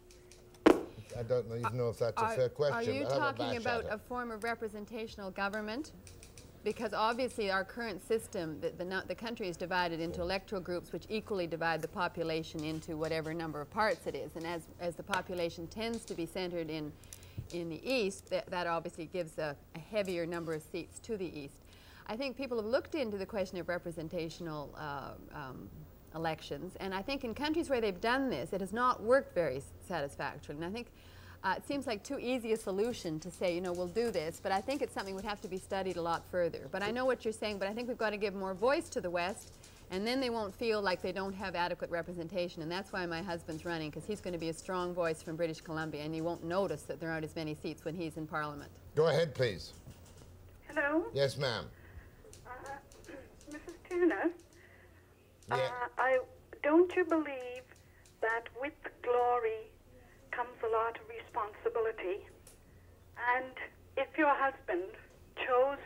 I don't even know if that's are, a fair question. Are you I'll have a talking bash about at it. a form of representational government? Because obviously our current system, the, the, the country is divided into electoral groups which equally divide the population into whatever number of parts it is. And as, as the population tends to be centered in, in the east, that, that obviously gives a, a heavier number of seats to the east. I think people have looked into the question of representational uh, um, elections, and I think in countries where they've done this, it has not worked very satisfactorily. And I think uh, it seems like too easy a solution to say, you know, we'll do this, but I think it's something that would have to be studied a lot further. But I know what you're saying, but I think we've got to give more voice to the West, and then they won't feel like they don't have adequate representation, and that's why my husband's running, because he's going to be a strong voice from British Columbia, and he won't notice that there aren't as many seats when he's in Parliament. Go ahead, please. Hello? Yes, ma'am. Uh, Missus Turner? Yeah. Uh, I, don't you believe that with glory comes a lot of responsibility? And if your husband chose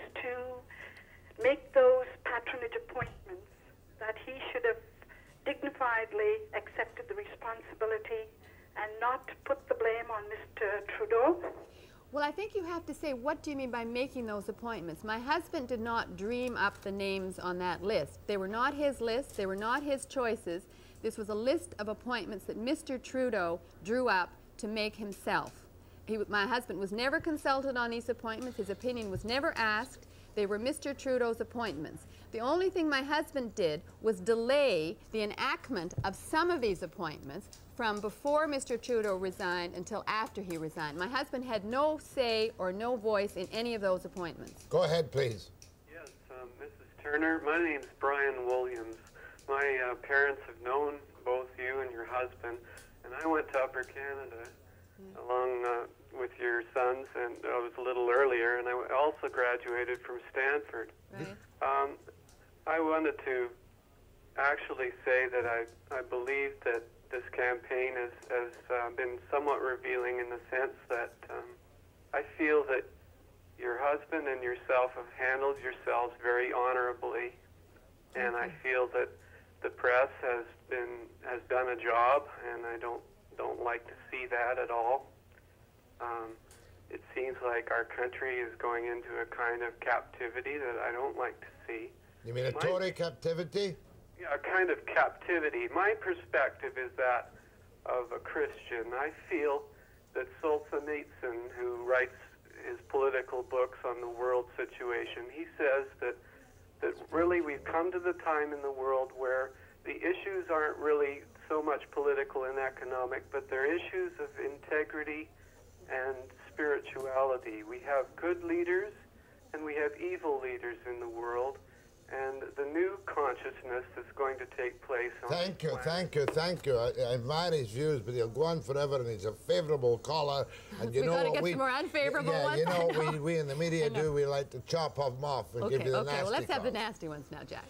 to make those patronage appointments, that he should have dignifiedly accepted the responsibility and not put the blame on Mister Trudeau? Well, I think you have to say, what do you mean by making those appointments? My husband did not dream up the names on that list. They were not his lists. They were not his choices. This was a list of appointments that Mister Trudeau drew up to make himself. He, my husband was never consulted on these appointments. His opinion was never asked. They were Mister Trudeau's appointments. The only thing my husband did was delay the enactment of some of these appointments from before Mister Trudeau resigned until after he resigned. My husband had no say or no voice in any of those appointments. Go ahead, please. Yes, um, Missus Turner, my name's Brian Williams. My uh, parents have known both you and your husband, and I went to Upper Canada yeah. along uh, with your sons, and I was a little earlier, and I also graduated from Stanford. Right. Um, I wanted to actually say that I, I believe that this campaign has, has uh, been somewhat revealing in the sense that um, I feel that your husband and yourself have handled yourselves very honorably, and I feel that the press has been has done a job, and I don't don't like to see that at all. Um, it seems like our country is going into a kind of captivity that I don't like to see. You mean a My, Tory captivity? Yeah, a kind of captivity. My perspective is that of a Christian. I feel that Solzhenitsyn, who writes his political books on the world situation, he says that that really we've come to the time in the world where the issues aren't really so much political and economic, but they're issues of integrity and spirituality. We have good leaders and we have evil leaders in the world, and the new consciousness that's going to take place on Thank you, planet. thank you, thank you. I, I admire his views, but he'll go on forever, and he's a favourable caller. And you we know gotta what get we some more unfavourable yeah, ones. you know what we, we in the media know. do? We like to chop them off and Okay, give you the okay, nasty well, let's have the calls. nasty ones now, Jack.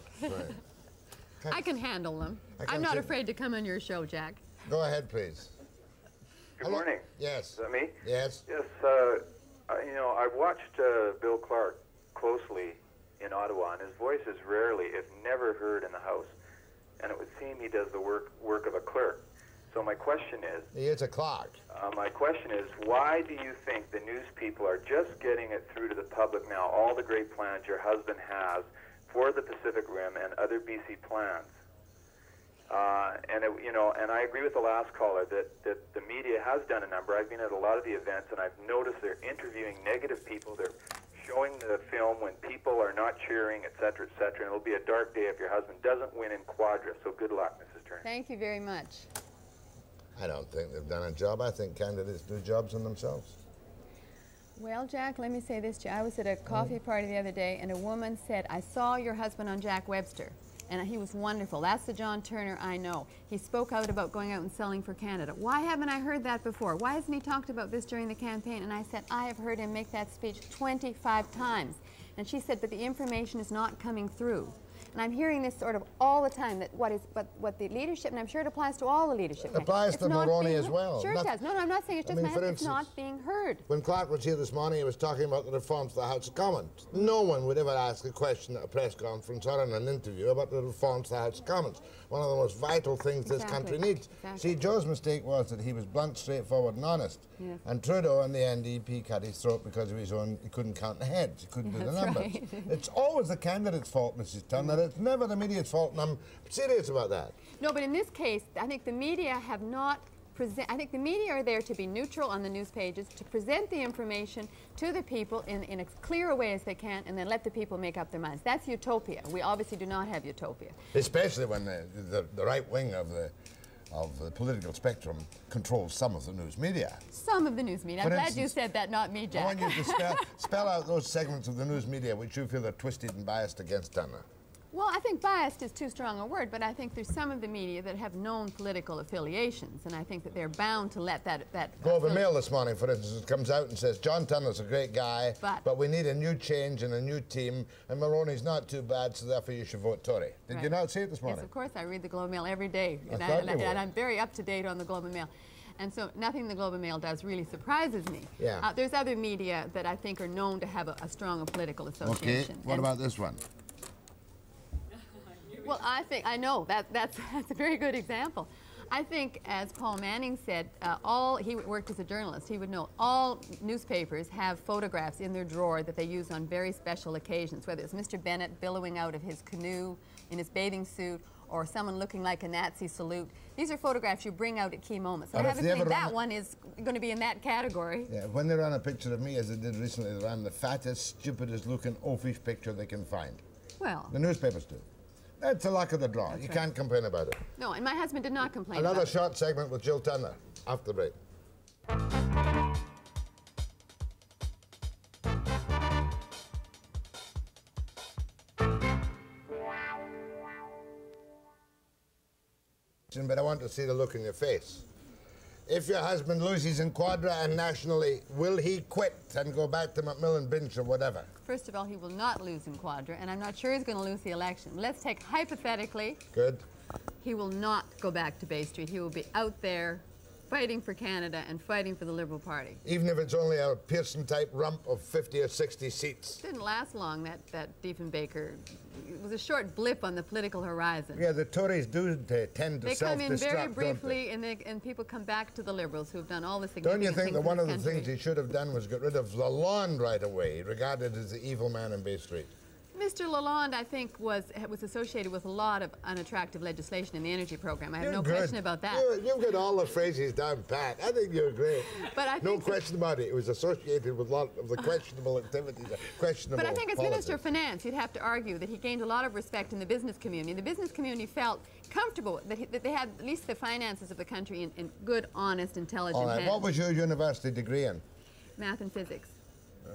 Right. I can handle them. I can I'm not see- afraid to come on your show, Jack. Go ahead, please. Good Hello? morning. Yes. Is that me? Yes. Yes, uh, I, you know, I've watched uh, Bill Clark closely in Ottawa, and his voice is rarely, if never, heard in the House. And it would seem he does the work work of a clerk. So my question is... He is a clerk. Uh, my question is, why do you think the news people are just getting it through to the public now, all the great plans your husband has for the Pacific Rim and other B C plans? Uh, and, it, you know, and I agree with the last caller that, that the media has done a number. I've been at a lot of the events, and I've noticed they're interviewing negative people. They're showing the film when people are not cheering, et cetera, et cetera. And it'll be a dark day if your husband doesn't win in Quadra. So good luck, Missus Turner. Thank you very much. I don't think they've done a job. I think candidates do jobs in themselves. Well, Jack, let me say this to you. I was at a coffee party the other day, and a woman said, I saw your husband on Jack Webster, and he was wonderful. That's the John Turner I know. He spoke out about going out and selling for Canada. Why haven't I heard that before? Why hasn't he talked about this during the campaign? And I said, I have heard him make that speech twenty-five times. And she said, but the information is not coming through. And I'm hearing this sort of all the time, that what is, what, what the leadership, and I'm sure it applies to all the leadership. It applies to Mulroney as well. Sure Not, it does. No, no, I'm not saying it's I just mean, my head. for It's instance, not being heard. When Clark was here this morning, he was talking about the reforms to the House of Commons. No one would ever ask a question at a press conference or in an interview about the reforms to the House of Commons. One of the most vital things Exactly. this country needs. Exactly. See, Joe's mistake was that he was blunt, straightforward and honest. Yes. And Trudeau in the N D P cut his throat because of his own, he couldn't count the heads, he couldn't do the That's numbers. right. It's always the candidate's fault, Missus Turner. It's never the media's fault, and I'm serious about that. No, but in this case, I think the media have not present. I think the media are there to be neutral on the news pages, to present the information to the people in, in as clear a way as they can, and then let the people make up their minds. That's utopia. We obviously do not have utopia. Especially when the, the, the right wing of the of the political spectrum controls some of the news media. Some of the news media. I'm For glad instance, you said that, not me, Jack. I want you to spell, spell out those segments of the news media which you feel are twisted and biased against Turner. Well, I think biased is too strong a word, but I think there's some of the media that have known political affiliations, and I think that they're bound to let that... that Globe and Mail this morning, for instance, comes out and says, John Turner's a great guy, but, but we need a new change and a new team, and Mulroney's not too bad, so therefore you should vote Tory. Did right. you not see it this morning? Yes, of course. I read the Globe and Mail every day, I and, I, thought and, you I, would. and I'm very up to date on the Globe and Mail. And so nothing the Globe and Mail does really surprises me. Yeah. Uh, there's other media that I think are known to have a, a strong political association. Okay, what and about this one? Well, I think, I know, that, that's, that's a very good example. I think, as Paul Manning said, uh, all, he worked as a journalist, he would know all newspapers have photographs in their drawer that they use on very special occasions, whether it's Mister Bennett billowing out of his canoe in his bathing suit, or someone looking like a Nazi salute. These are photographs you bring out at key moments. And I have a feeling that one is going to be in that category. Yeah, when they ran a picture of me, as they did recently, they ran the fattest, stupidest looking, oafish picture they can find. Well. The newspapers do. That's the luck of the draw. That's you right. can't complain about it. No, and my husband did not complain Another about short segment with Jill Turner after the break. But I want to see the look in your face. If your husband loses in Quadra and nationally, will he quit and go back to Macmillan Bench or whatever? First of all, he will not lose in Quadra, and I'm not sure he's going to lose the election. Let's take hypothetically. Good. He will not go back to Bay Street. He will be out there fighting for Canada and fighting for the Liberal Party. Even if it's only a Pearson-type rump of fifty or sixty seats? It didn't last long, that, that Diefenbaker. It was a short blip on the political horizon. Yeah, the Tories do tend to They come in self-destruct, very don't briefly, and, they, and people come back to the Liberals who have done all the significant Don't you think things that in one this of the country. things he should have done was get rid of Lalonde right away, regarded as the evil man in Bay Street? Mister Lalonde, I think, was was associated with a lot of unattractive legislation in the energy program. I have You're no good. question about that. You, you've got all the phrases down pat. I think you're great. But I no think question about it. It was associated with a lot of the questionable activities, questionable But I think as policies. Minister of Finance, you'd have to argue that he gained a lot of respect in the business community. The business community felt comfortable that, he, that they had at least the finances of the country in, in good, honest, intelligent All right. hands. What was your university degree in? Math and physics. Oh.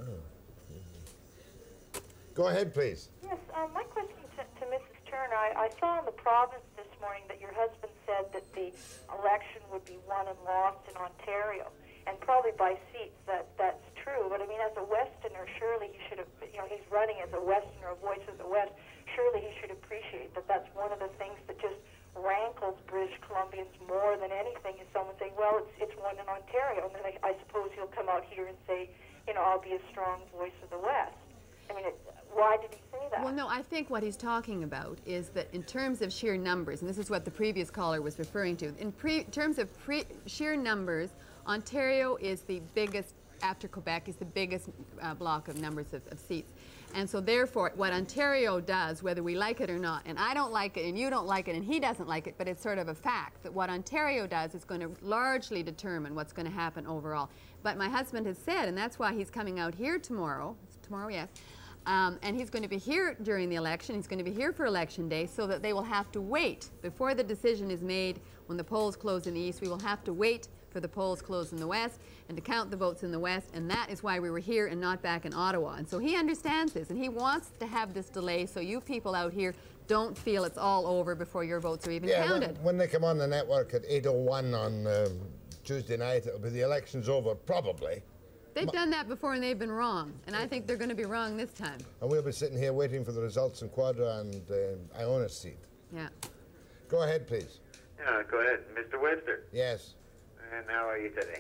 Go ahead, please. Yes, um, my question to, to Missus Turner, I, I saw in the province this morning that your husband said that the election would be won and lost in Ontario, and probably by seats. That that's true. But I mean, as a Westerner, surely he should have. You know, he's running as a Westerner, a voice of the West. Surely he should appreciate that. That's one of the things that just rankles British Columbians more than anything. Is someone saying, "Well, it's it's won in Ontario," and then I, I suppose he'll come out here and say, "You know, I'll be a strong voice of the West." I mean, it, why did he say that? Well, no, I think what he's talking about is that in terms of sheer numbers, and this is what the previous caller was referring to, in pre terms of pre sheer numbers, Ontario is the biggest, after Quebec, is the biggest uh, block of numbers of, of seats. And so therefore, what Ontario does, whether we like it or not, and I don't like it, and you don't like it, and he doesn't like it, but it's sort of a fact that what Ontario does is going to largely determine what's going to happen overall. But my husband has said, and that's why he's coming out here tomorrow, tomorrow, yes, Um, and he's going to be here during the election. He's going to be here for election day, so that they will have to wait before the decision is made. When the polls close in the east, we will have to wait for the polls close in the west and to count the votes in the west, and that is why we were here and not back in Ottawa. And so he understands this, and he wants to have this delay so you people out here don't feel it's all over before your votes are even yeah, counted. When, when they come on the network at eight oh one on um, Tuesday night, it'll be the election's over, probably. They've done that before and they've been wrong, and I think they're going to be wrong this time. And we'll be sitting here waiting for the results in Quadra and uh, Iona's seat. Yeah. Go ahead, please. Yeah, go ahead. Mister Webster. Yes. And how are you today?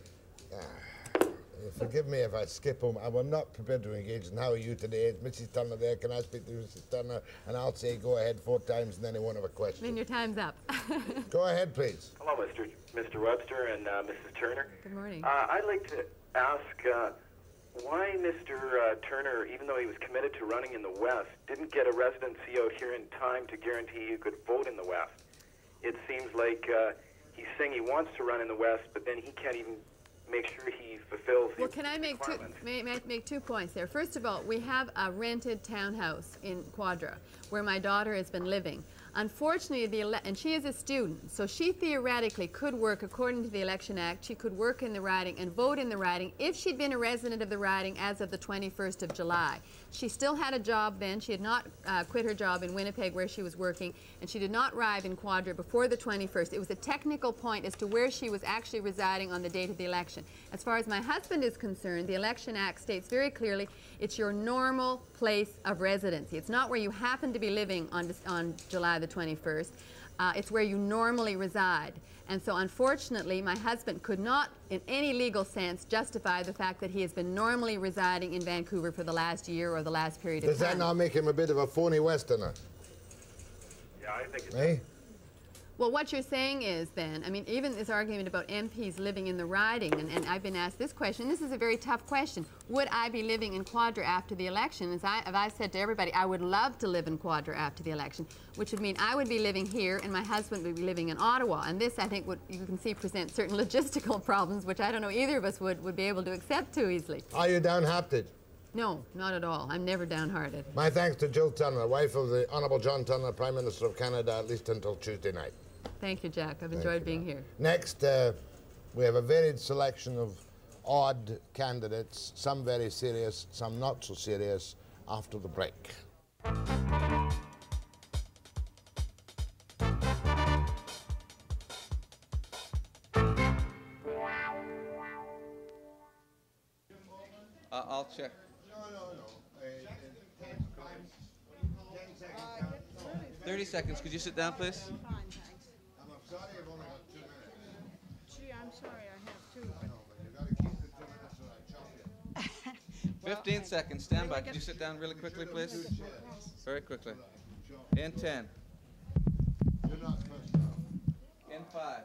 Ah, forgive me if I skip home. I am not prepared to engage in how are you today. Is Missus Turner there? Can I speak to Missus Turner? And I'll say go ahead four times and then he won't have a question. Then your time's up. Go ahead, please. Hello, Mister Mister Webster and uh, Missus Turner. Good morning. Uh, I'd like to ask uh, why Mister Uh, Turner, even though he was committed to running in the West, didn't get a residency out here in time to guarantee you could vote in the West. It seems like uh, he's saying he wants to run in the West, but then he can't even make sure he fulfills Well, the can I make two, requirements. may, may I make two points there? First of all, we have a rented townhouse in Quadra where my daughter has been living. Unfortunately, the ele and she is a student, so she theoretically could work according to the Election Act. She could work in the riding and vote in the riding if she'd been a resident of the riding as of the twenty-first of July. She still had a job then. She had not uh, quit her job in Winnipeg where she was working, and she did not arrive in Quadra before the twenty-first. It was a technical point as to where she was actually residing on the date of the election. As far as my husband is concerned, the Election Act states very clearly it's your normal place of residency. It's not where you happen to be living on, on July the twenty-first. Uh, it's where you normally reside. And so unfortunately, my husband could not, in any legal sense, justify the fact that he has been normally residing in Vancouver for the last year or the last period Does of time. that not make him a bit of a phony Westerner? Yeah, I think it's... Eh? Well, what you're saying is then, I mean, even this argument about M Ps living in the riding, and, and I've been asked this question, this is a very tough question. Would I be living in Quadra after the election? As I, as I said to everybody, I would love to live in Quadra after the election, which would mean I would be living here and my husband would be living in Ottawa. And this, I think, would, you can see, presents certain logistical problems, which I don't know either of us would, would be able to accept too easily. Are you downhearted? No, not at all. I'm never downhearted. My thanks to Geills Turner, wife of the Honourable John Turner, Prime Minister of Canada, at least until Tuesday night. Thank you, Jack. I've enjoyed you, being here. Next, uh, we have a varied selection of odd candidates, some very serious, some not so serious, after the break. Uh, I'll check. No, no, no. thirty seconds. Could you sit down, please? I'm sorry, I've only got two minutes. Gee, I'm sorry, I have two. I know, but you got to keep the two minutes or I chop you. fifteen seconds. Stand by. Could you sit down really quickly, please? Very quickly. In ten. You're not first now. In five.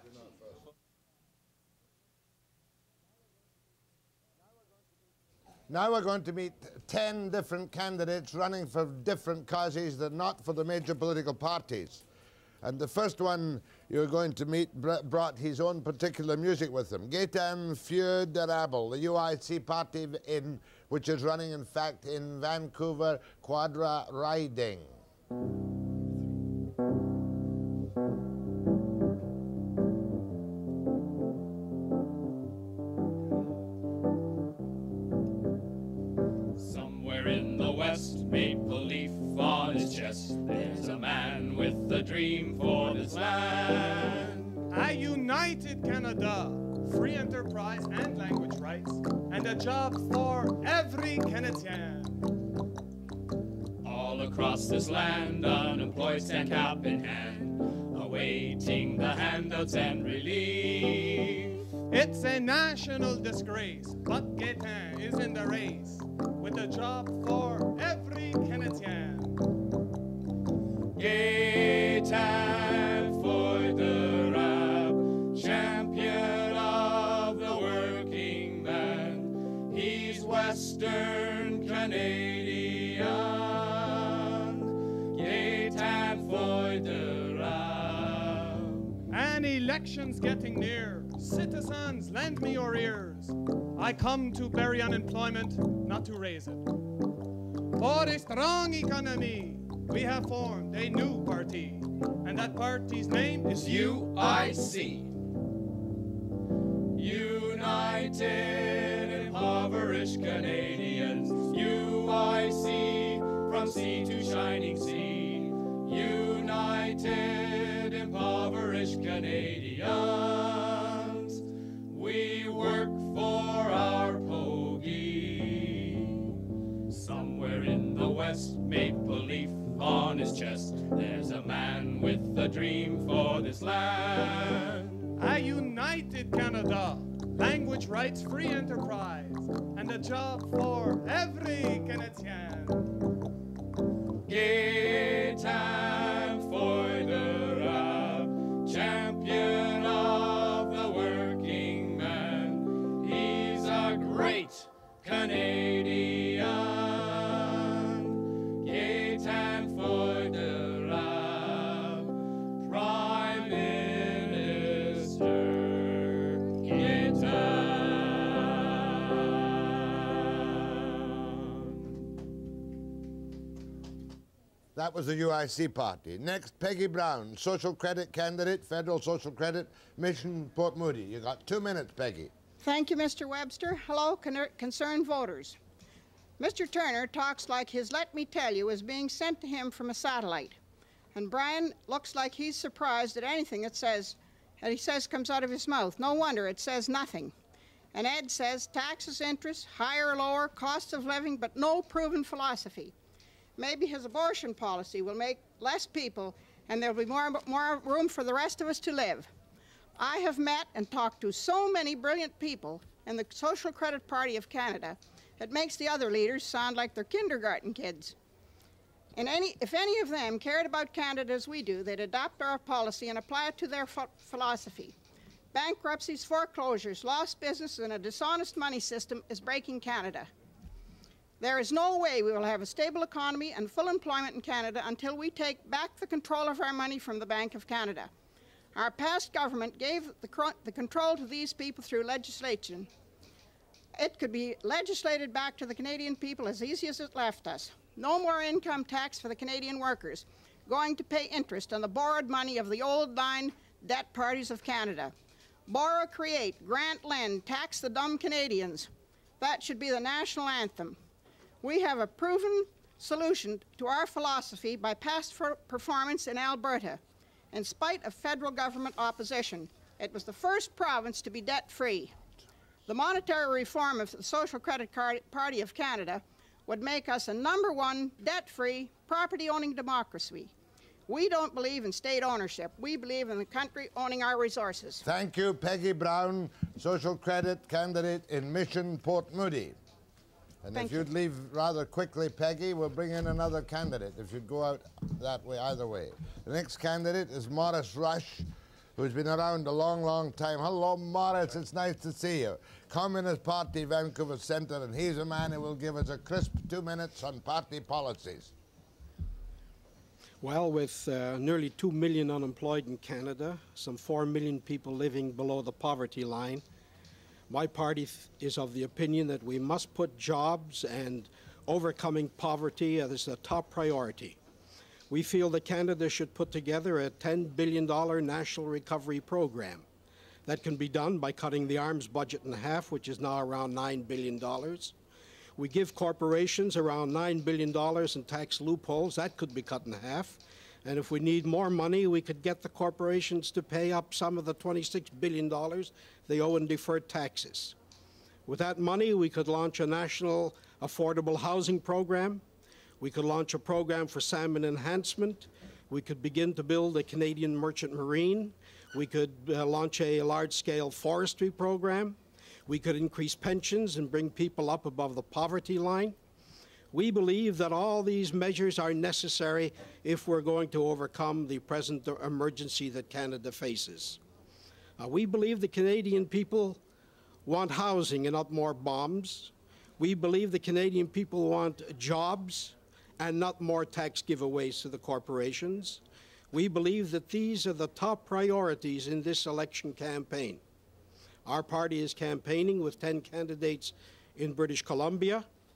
Now we're going to meet ten different candidates running for different causes that are not for the major political parties. And the first one you're going to meet brought his own particular music with him. Gaëtan Feu-d'Érable, the U I C party in, which is running, in fact, in Vancouver Quadra riding. Maple leaf on his chest, there's a man with a dream for this land. A united Canada, free enterprise and language rights, and a job for every Canadian. All across this land, unemployed stand cap in hand, awaiting the handouts and relief. It's a national disgrace, but Gaëtan is in the race with a job for every Canadian. Gaëtan Feu-d'Érable, champion of the working man. He's Western Canadian. Gaëtan Feu-d'Érable. An election's getting near. Citizens, lend me your ears. I come to bury unemployment, not to raise it. For a strong economy, we have formed a new party, and that party's name is U I C. United Impoverished Canadians, U I C, from sea to shining sea. United Impoverished Canadians, we work for our pogie. Somewhere in the west, maple leaf on his chest, there's a man with a dream for this land. A united Canada, language rights, free enterprise, and a job for every Canadian. Gaetan Foydera, champion of the working man. He's a great Canadian. Gaetan Foydera, Prime Minister. Gaetan. That was the U I C party. Next, Peggy Brown, social credit candidate, federal social credit, Mission Port Moody. You got two minutes, Peggy. Thank you, Mister Webster. Hello, con concerned voters. Mister Turner talks like his "let me tell you" is being sent to him from a satellite. And Brian looks like he's surprised at anything it says, that he says comes out of his mouth. No wonder, it says nothing. And Ed says taxes, interest, higher or lower, cost of living, but no proven philosophy. Maybe his abortion policy will make less people and there'll be more, more room for the rest of us to live. I have met and talked to so many brilliant people in the Social Credit Party of Canada, it makes the other leaders sound like they're kindergarten kids. And any, if any of them cared about Canada as we do, they'd adopt our policy and apply it to their ph philosophy. Bankruptcies, foreclosures, lost business, and a dishonest money system is breaking Canada. There is no way we will have a stable economy and full employment in Canada until we take back the control of our money from the Bank of Canada. Our past government gave the, the control to these people through legislation. It could be legislated back to the Canadian people as easy as it left us. No more income tax for the Canadian workers, going to pay interest on the borrowed money of the old line debt parties of Canada. Borrow, create, grant, lend, tax the dumb Canadians. That should be the national anthem. We have a proven solution to our philosophy by past performance in Alberta. In spite of federal government opposition, it was the first province to be debt-free. The monetary reform of the Social Credit Party of Canada would make us a number one debt-free, property-owning democracy. We don't believe in state ownership. We believe in the country owning our resources. Thank you, Peggy Brown, social credit candidate in Mission Port Moody. And Thank if you'd you. leave rather quickly, Peggy, we'll bring in another candidate if you'd go out that way, either way. The next candidate is Morris Rush, who's been around a long, long time. Hello, Morris, it's nice to see you. Communist Party, Vancouver Centre, and he's a man who will give us a crisp two minutes on party policies. Well, with uh, nearly two million unemployed in Canada, some four million people living below the poverty line, my party is of the opinion that we must put jobs and overcoming poverty as a top priority. We feel that Canada should put together a ten billion dollar national recovery program. That can be done by cutting the arms budget in half, which is now around nine billion dollars. We give corporations around nine billion dollars in tax loopholes. That could be cut in half. And if we need more money, we could get the corporations to pay up some of the twenty-six billion dollars they owe in deferred taxes. With that money, we could launch a national affordable housing program. We could launch a program for salmon enhancement. We could begin to build a Canadian merchant marine. We could uh, launch a large-scale forestry program. We could increase pensions and bring people up above the poverty line. We believe that all these measures are necessary if we're going to overcome the present emergency that Canada faces. Uh, we believe the Canadian people want housing and not more bombs. We believe the Canadian people want jobs and not more tax giveaways to the corporations. We believe that these are the top priorities in this election campaign. Our party is campaigning with ten candidates in British Columbia,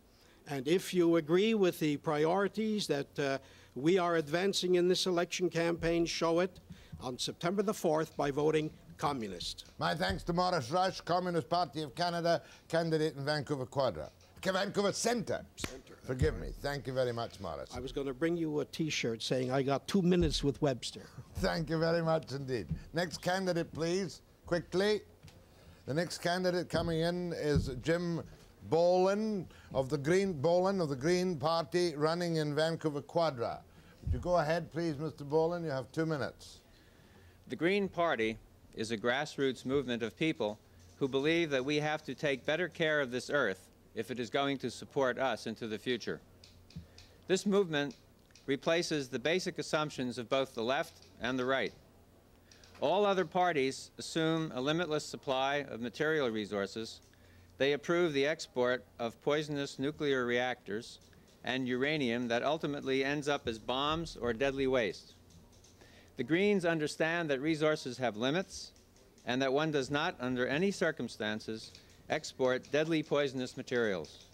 And if you agree with the priorities that uh, we are advancing in this election campaign, show it on September the fourth by voting Communist. My thanks to Maurice Rush, Communist Party of Canada, candidate in Vancouver Quadra. Vancouver Centre. Centre. Forgive me. Thank you very much, Maurice. I was going to bring you a T-shirt saying I got two minutes with Webster. Thank you very much indeed. Next candidate, please, quickly. The next candidate coming in is Jim Boland of the Green Boland of the Green Party, running in Vancouver Quadra. Would you go ahead, please, Mister Boland? You have two minutes. The Green Party is a grassroots movement of people who believe that we have to take better care of this earth if it is going to support us into the future. This movement replaces the basic assumptions of both the left and the right. All other parties assume a limitless supply of material resources. They approve the export of poisonous nuclear reactors and uranium that ultimately ends up as bombs or deadly waste. The Greens understand that resources have limits and that one does not, under any circumstances, export deadly poisonous materials.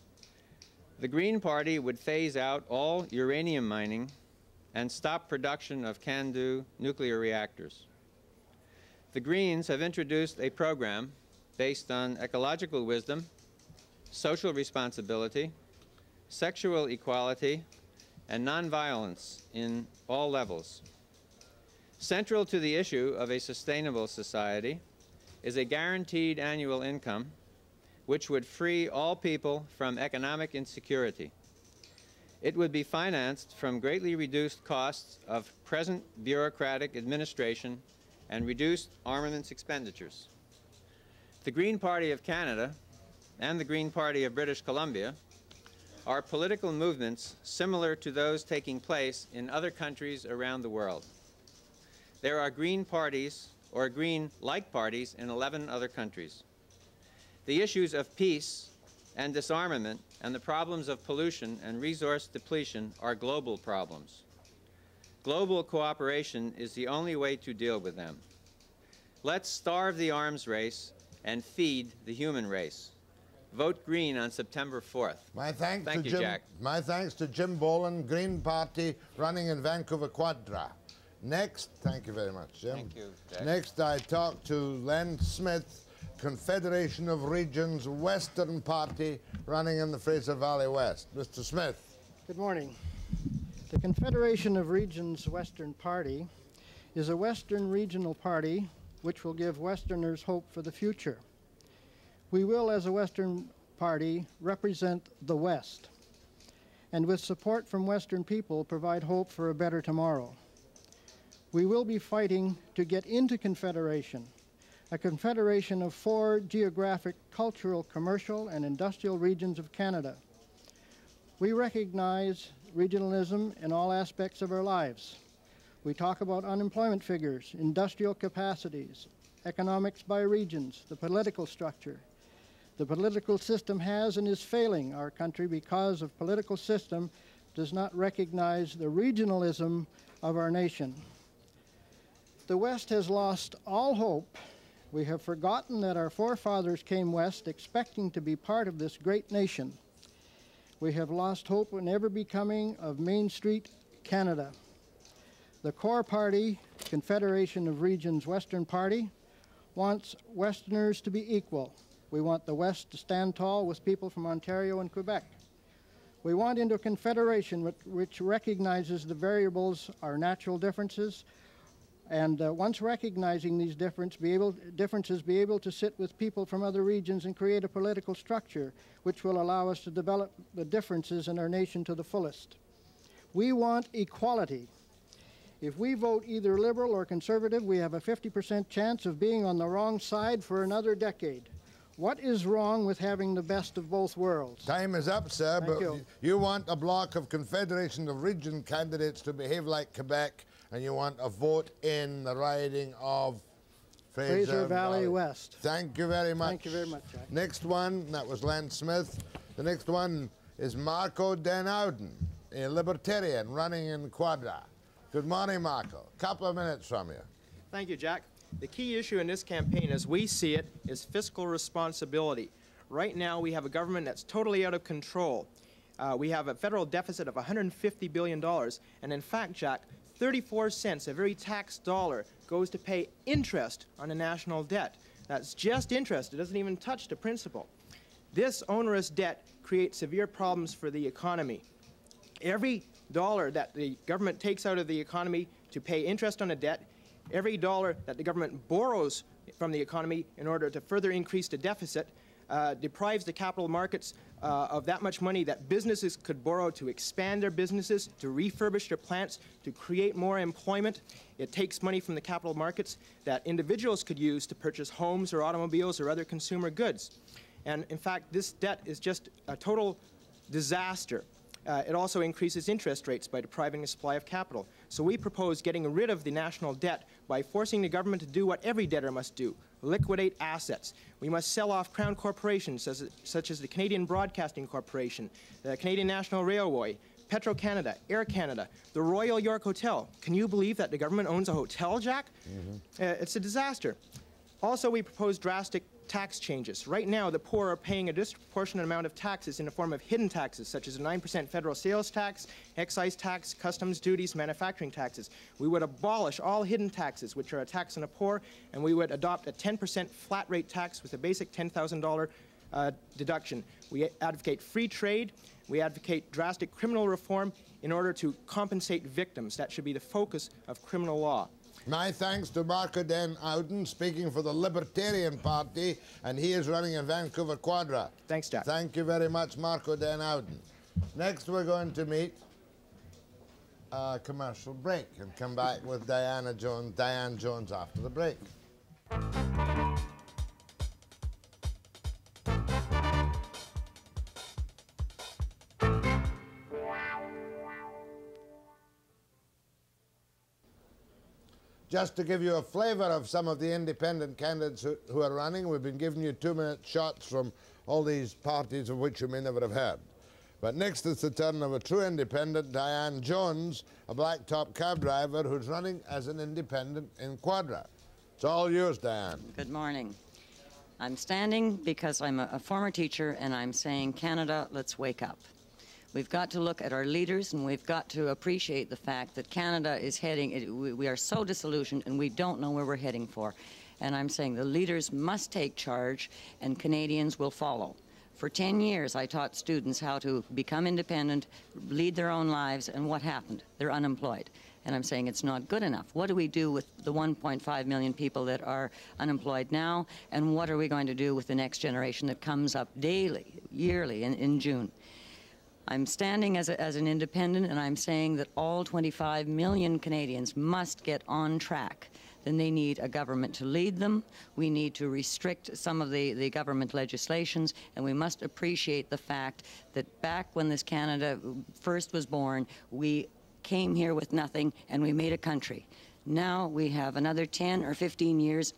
The Green Party would phase out all uranium mining and stop production of CANDU nuclear reactors. The Greens have introduced a program based on ecological wisdom, social responsibility, sexual equality, and nonviolence in all levels. Central to the issue of a sustainable society is a guaranteed annual income which would free all people from economic insecurity. It would be financed from greatly reduced costs of present bureaucratic administration and reduced armaments expenditures. The Green Party of Canada and the Green Party of British Columbia are political movements similar to those taking place in other countries around the world. There are Green parties or Green-like parties in eleven other countries. The issues of peace and disarmament and the problems of pollution and resource depletion are global problems. Global cooperation is the only way to deal with them. Let's starve the arms race and feed the human race. Vote Green on September fourth. My thanks Thank to you, Jim, Jack. My thanks to Jim Boland, Green Party, running in Vancouver Quadra. Next, thank you very much, Jim. Thank you, Jack. Next, I talk to Len Smith, Confederation of Regions Western Party, running in the Fraser Valley West. Mister Smith. Good morning. The Confederation of Regions Western Party is a Western regional party which will give Westerners hope for the future. We will, as a Western party, represent the West, and with support from Western people, provide hope for a better tomorrow. We will be fighting to get into Confederation, a confederation of four geographic, cultural, commercial, and industrial regions of Canada. We recognize regionalism in all aspects of our lives. We talk about unemployment figures, industrial capacities, economics by regions, the political structure. The political system has and is failing our country because of political system does not recognize the regionalism of our nation. The West has lost all hope. We have forgotten that our forefathers came west expecting to be part of this great nation. We have lost hope in ever becoming of Main Street, Canada. The core party, Confederation of Regions Western Party, wants Westerners to be equal. We want the West to stand tall with people from Ontario and Quebec. We want into a confederation which, which recognizes the variables, our natural differences, and uh, once recognizing these difference, be able, differences, be able to sit with people from other regions and create a political structure which will allow us to develop the differences in our nation to the fullest. We want equality. If we vote either Liberal or Conservative, we have a fifty percent chance of being on the wrong side for another decade. What is wrong with having the best of both worlds? Time is up, sir, Thank but you. you want a block of Confederation of Region candidates to behave like Quebec, and you want a vote in the riding of Fraser, Fraser Valley, Valley West. Thank you very much. Thank you very much, Jack. Next one, that was Len Smith. The next one is Marco Denowden, a Libertarian running in Quadra. Good morning, Marco. Couple of minutes from you. Thank you, Jack. The key issue in this campaign, as we see it, is fiscal responsibility. Right now, we have a government that's totally out of control. Uh, we have a federal deficit of one hundred fifty billion dollars, and in fact, Jack, thirty-four cents of every tax dollar goes to pay interest on a national debt. That's just interest. It doesn't even touch the principal. This onerous debt creates severe problems for the economy. Every dollar that the government takes out of the economy to pay interest on a debt, every dollar that the government borrows from the economy in order to further increase the deficit, uh, deprives the capital markets uh, of that much money that businesses could borrow to expand their businesses, to refurbish their plants, to create more employment. It takes money from the capital markets that individuals could use to purchase homes or automobiles or other consumer goods. And in fact, this debt is just a total disaster. Uh, it also increases interest rates by depriving the supply of capital. So we propose getting rid of the national debt by forcing the government to do what every debtor must do, liquidate assets. We must sell off crown corporations as, such as the Canadian Broadcasting Corporation, the Canadian National Railway, Petro-Canada, Air Canada, the Royal York Hotel. Can you believe that the government owns a hotel, Jack? Mm-hmm. uh, it's a disaster. Also, we propose drastic tax changes. Right now, the poor are paying a disproportionate amount of taxes in the form of hidden taxes, such as a nine percent federal sales tax, excise tax, customs duties, manufacturing taxes. We would abolish all hidden taxes, which are a tax on the poor, and we would adopt a ten percent flat rate tax with a basic ten thousand dollar uh, deduction. We advocate free trade. We advocate drastic criminal reform in order to compensate victims. That should be the focus of criminal law. My thanks to Marco Den Ouden, speaking for the Libertarian Party, and he is running in Vancouver Quadra. Thanks, Jack. Thank you very much, Marco Den Ouden. Next, we're going to meet a commercial break and come back with Diana Jones, Diane Jones after the break. Just to give you a flavor of some of the independent candidates who, who are running, we've been giving you two-minute shots from all these parties of which you may never have heard. But next is the turn of a true independent, Diane Jones, a blacktop cab driver who's running as an independent in Quadra. It's all yours, Diane. Good morning. I'm standing because I'm a, a former teacher, and I'm saying, Canada, let's wake up. We've got to look at our leaders, and we've got to appreciate the fact that Canada is heading, it, we, we are so disillusioned, and we don't know where we're heading for. And I'm saying the leaders must take charge, and Canadians will follow. For ten years, I taught students how to become independent, lead their own lives, and what happened? They're unemployed. And I'm saying it's not good enough. What do we do with the one point five million people that are unemployed now, and what are we going to do with the next generation that comes up daily, yearly, in, in June? I'm standing as, a, as an independent, and I'm saying that all twenty-five million Canadians must get on track. Then they need a government to lead them. We need to restrict some of the, the government legislations, and we must appreciate the fact that back when this Canada first was born, we came here with nothing, and we made a country. Now we have another ten or fifteen years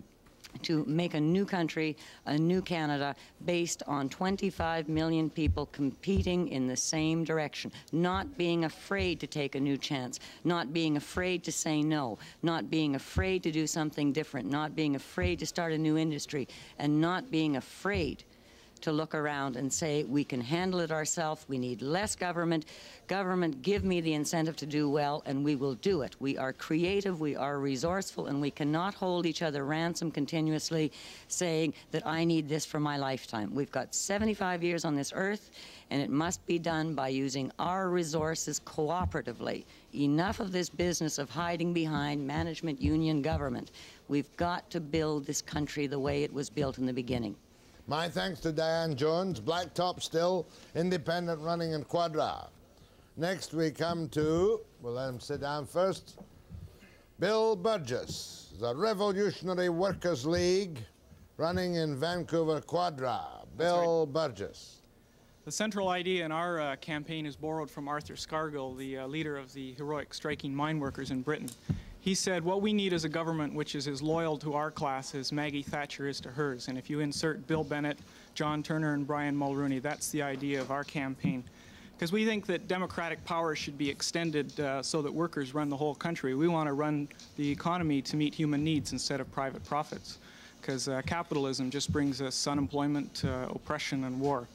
to make a new country, a new Canada, based on twenty-five million people competing in the same direction, not being afraid to take a new chance, not being afraid to say no, not being afraid to do something different, not being afraid to start a new industry, and not being afraid to look around and say, we can handle it ourselves, we need less government. Government, give me the incentive to do well, and we will do it. We are creative, we are resourceful, and we cannot hold each other ransom continuously saying that I need this for my lifetime. We've got seventy-five years on this earth, and it must be done by using our resources cooperatively. Enough of this business of hiding behind management, union, government. We've got to build this country the way it was built in the beginning. My thanks to Diane Jones, blacktop still, independent running in Quadra. Next we come to, we'll let him sit down first, Bill Burgess, the Revolutionary Workers' League, running in Vancouver Quadra. Bill right. Burgess. The central idea in our uh, campaign is borrowed from Arthur Scargill, the uh, leader of the heroic striking mine workers in Britain. He said, what we need is a government which is as loyal to our class as Maggie Thatcher is to hers. And if you insert Bill Bennett, John Turner, and Brian Mulroney, that's the idea of our campaign. Because we think that democratic power should be extended uh, so that workers run the whole country. We want to run the economy to meet human needs instead of private profits. because uh, capitalism just brings us unemployment, uh, oppression, and war.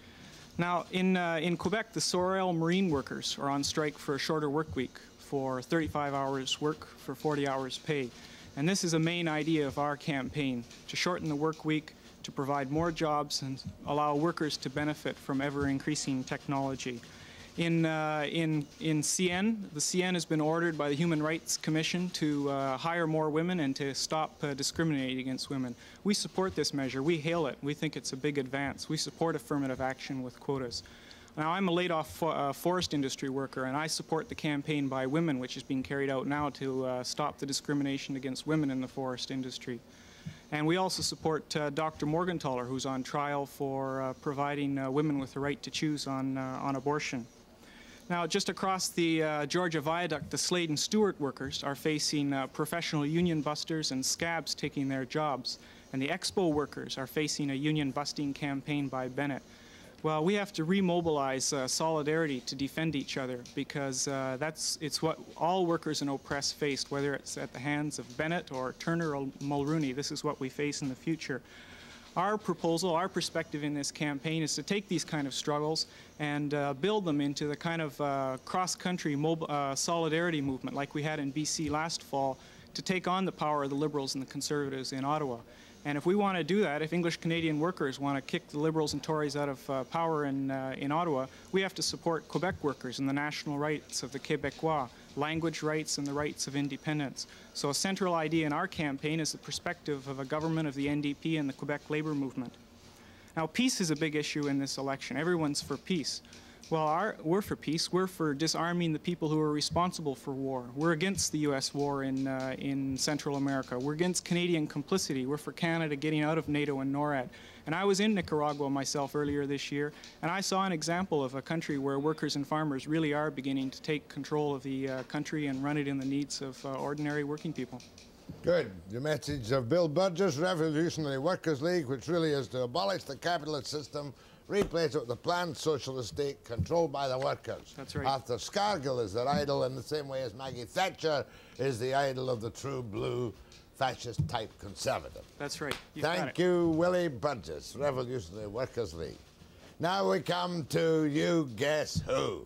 Now, in, uh, in Quebec, the Sorel Marine workers are on strike for a shorter work week, for thirty-five hours work for forty hours pay. And this is a main idea of our campaign, to shorten the work week, to provide more jobs and allow workers to benefit from ever-increasing technology. In, uh, in, in C N, the C N has been ordered by the Human Rights Commission to uh, hire more women and to stop uh, discriminating against women. We support this measure. We hail it. We think it's a big advance. We support affirmative action with quotas. Now, I'm a laid-off fo uh, forest industry worker, and I support the campaign by women, which is being carried out now to uh, stop the discrimination against women in the forest industry. And we also support uh, Doctor Morgenthaler, who's on trial for uh, providing uh, women with the right to choose on, uh, on abortion. Now, just across the uh, Georgia Viaduct, the Slade and Stewart workers are facing uh, professional union busters and scabs taking their jobs. And the Expo workers are facing a union busting campaign by Bennett. Well, we have to remobilize uh, solidarity to defend each other, because uh, that's it's what all workers in oppress faced, whether it's at the hands of Bennett or Turner or Mulroney. This is what we face in the future. Our proposal, our perspective in this campaign is to take these kind of struggles and uh, build them into the kind of uh, cross-country uh, solidarity movement like we had in B C last fall, to take on the power of the Liberals and the Conservatives in Ottawa. And if we want to do that, if English Canadian workers want to kick the Liberals and Tories out of uh, power in, uh, in Ottawa, we have to support Quebec workers and the national rights of the Québécois, language rights and the rights of independence. So a central idea in our campaign is the perspective of a government of the N D P and the Quebec labor movement. Now, peace is a big issue in this election. Everyone's for peace. Well, our, we're for peace. We're for disarming the people who are responsible for war. We're against the U S war in, uh, in Central America. We're against Canadian complicity. We're for Canada getting out of NATO and NORAD. And I was in Nicaragua myself earlier this year, and I saw an example of a country where workers and farmers really are beginning to take control of the uh, country and run it in the needs of uh, ordinary working people. Good. The message of Bill Burgess, Revolutionary Workers' League, which really is to abolish the capitalist system, replace it with a planned socialist state controlled by the workers. That's right. Arthur Scargill is their idol in the same way as Maggie Thatcher is the idol of the true blue fascist type conservative. That's right. You've Thank you, Willie Burgess, Revolutionary Workers' League. Now we come to you guess who.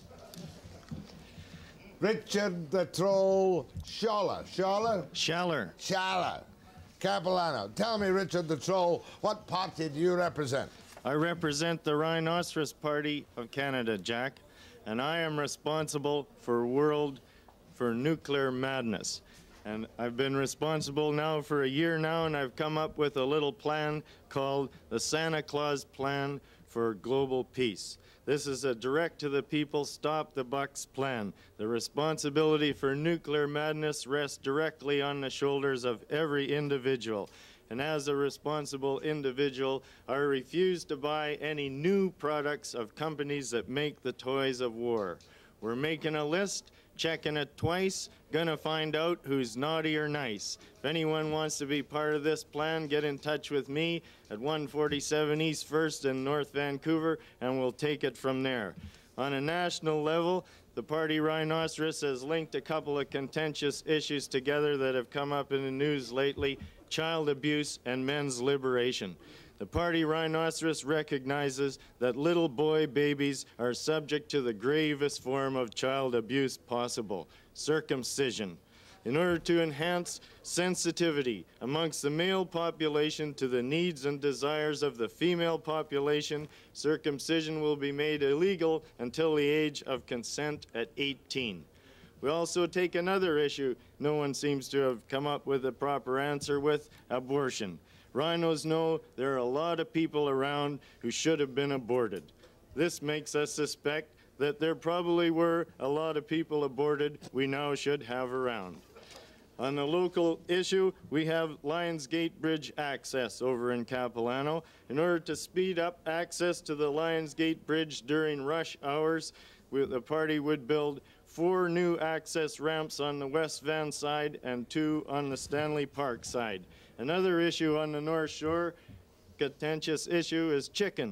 Richard the Troll Schaller. Schaller? Schaller. Schaller. Capilano. Tell me, Richard the Troll, what party do you represent? I represent the Rhinoceros Party of Canada, Jack, and I am responsible for World for Nuclear Madness. And I've been responsible now for a year now, and I've come up with a little plan called the Santa Claus Plan for Global Peace. This is a direct-to-the-people, stop-the-bucks plan. The responsibility for nuclear madness rests directly on the shoulders of every individual. And as a responsible individual, I refuse to buy any new products of companies that make the toys of war. We're making a list, checking it twice, gonna find out who's naughty or nice. If anyone wants to be part of this plan, get in touch with me at one forty-seven East First in North Vancouver, and we'll take it from there. On a national level, the Party Rhinoceros has linked a couple of contentious issues together that have come up in the news lately: child abuse and men's liberation. The Party Rhinoceros recognizes that little boy babies are subject to the gravest form of child abuse possible: circumcision. In order to enhance sensitivity amongst the male population to the needs and desires of the female population, circumcision will be made illegal until the age of consent at eighteen. We also take another issue no one seems to have come up with a proper answer with: abortion. Rhinos know there are a lot of people around who should have been aborted. This makes us suspect that there probably were a lot of people aborted we now should have around. On the local issue, we have Lionsgate Bridge access over in Capilano. In order to speed up access to the Lionsgate Bridge during rush hours, we, the party would build four new access ramps on the West Van side and two on the Stanley Park side. Another issue on the North Shore, contentious issue, is chickens.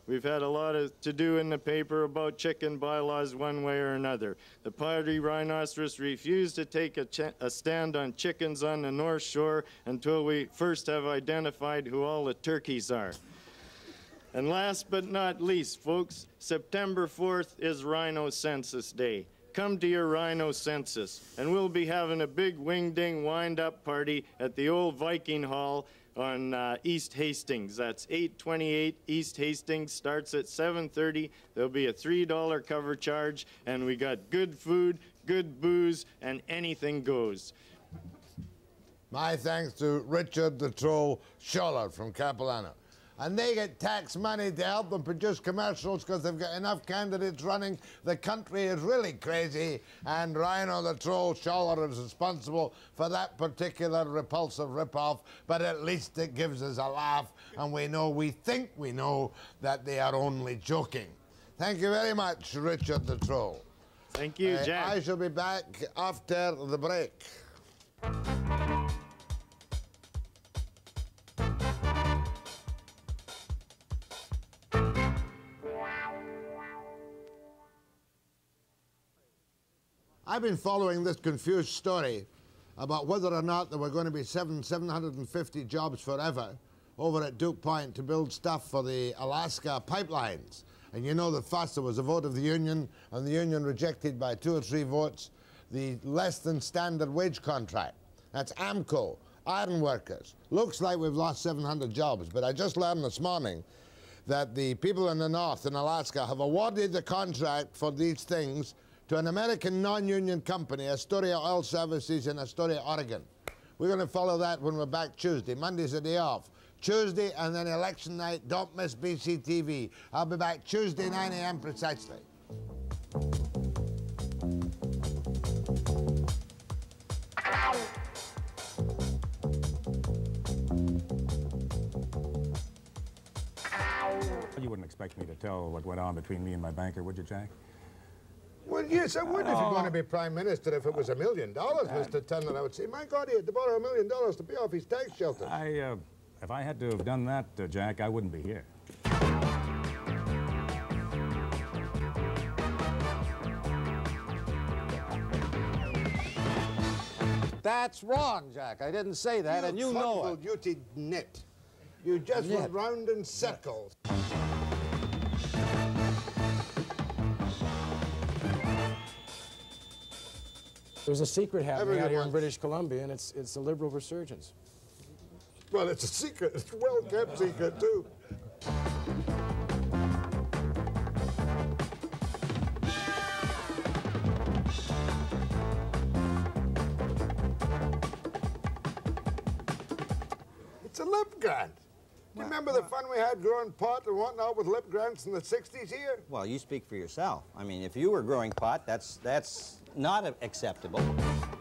We've had a lot of to do in the paper about chicken bylaws one way or another. The party rhinoceros refused to take a, ch a stand on chickens on the North Shore until we first have identified who all the turkeys are. And last but not least, folks, September fourth is Rhino Census Day. Come to your rhino census, and we'll be having a big wing-ding wind-up party at the old Viking Hall on uh, East Hastings. That's eight twenty-eight East Hastings, starts at seven thirty. There'll be a three dollar cover charge, and we got good food, good booze, and anything goes. My thanks to Richard the Troll Scholler from Capilano. And they get tax money to help them produce commercials because they've got enough candidates running. The country is really crazy, and Rhino the Troll Scholler is responsible for that particular repulsive ripoff, but at least it gives us a laugh, and we know, we think we know, that they are only joking. Thank you very much, Richard the Troll. Thank you, uh, Jack. I shall be back after the break. I've been following this confused story about whether or not there were going to be seven, seven hundred fifty jobs forever over at Duke Point to build stuff for the Alaska pipelines. And you know that first there was a vote of the union, and the union rejected by two or three votes the less than standard wage contract. That's AMCO, iron workers. Looks like we've lost seven hundred jobs, but I just learned this morning that the people in the north in Alaska have awarded the contract for these things to an American non-union company, Astoria Oil Services in Astoria, Oregon. We're going to follow that when we're back Tuesday. Monday's a day off. Tuesday and then election night. Don't miss B C T V. I'll be back Tuesday, nine A M precisely. You wouldn't expect me to tell what went on between me and my banker, would you, Jack? Well, yes, I would if you're Oh. going to be Prime Minister. If it was a million dollars, Mister Turner, I would say, my God, he had to borrow a million dollars to pay off his tax shelter. I, uh, if I had to have done that, uh, Jack, I wouldn't be here. That's wrong, Jack. I didn't say that, and you know it. You nit. You just Nit. went round in circles. There's a secret happening Everyone out here in wants- British Columbia, and it's, it's a liberal resurgence. Well, it's a secret. It's a well-kept secret, too. It's a lip grant. Do you remember the fun we had growing pot and whatnot with lip grants in the sixties here? Well, you speak for yourself. I mean, if you were growing pot, that's, that's not acceptable.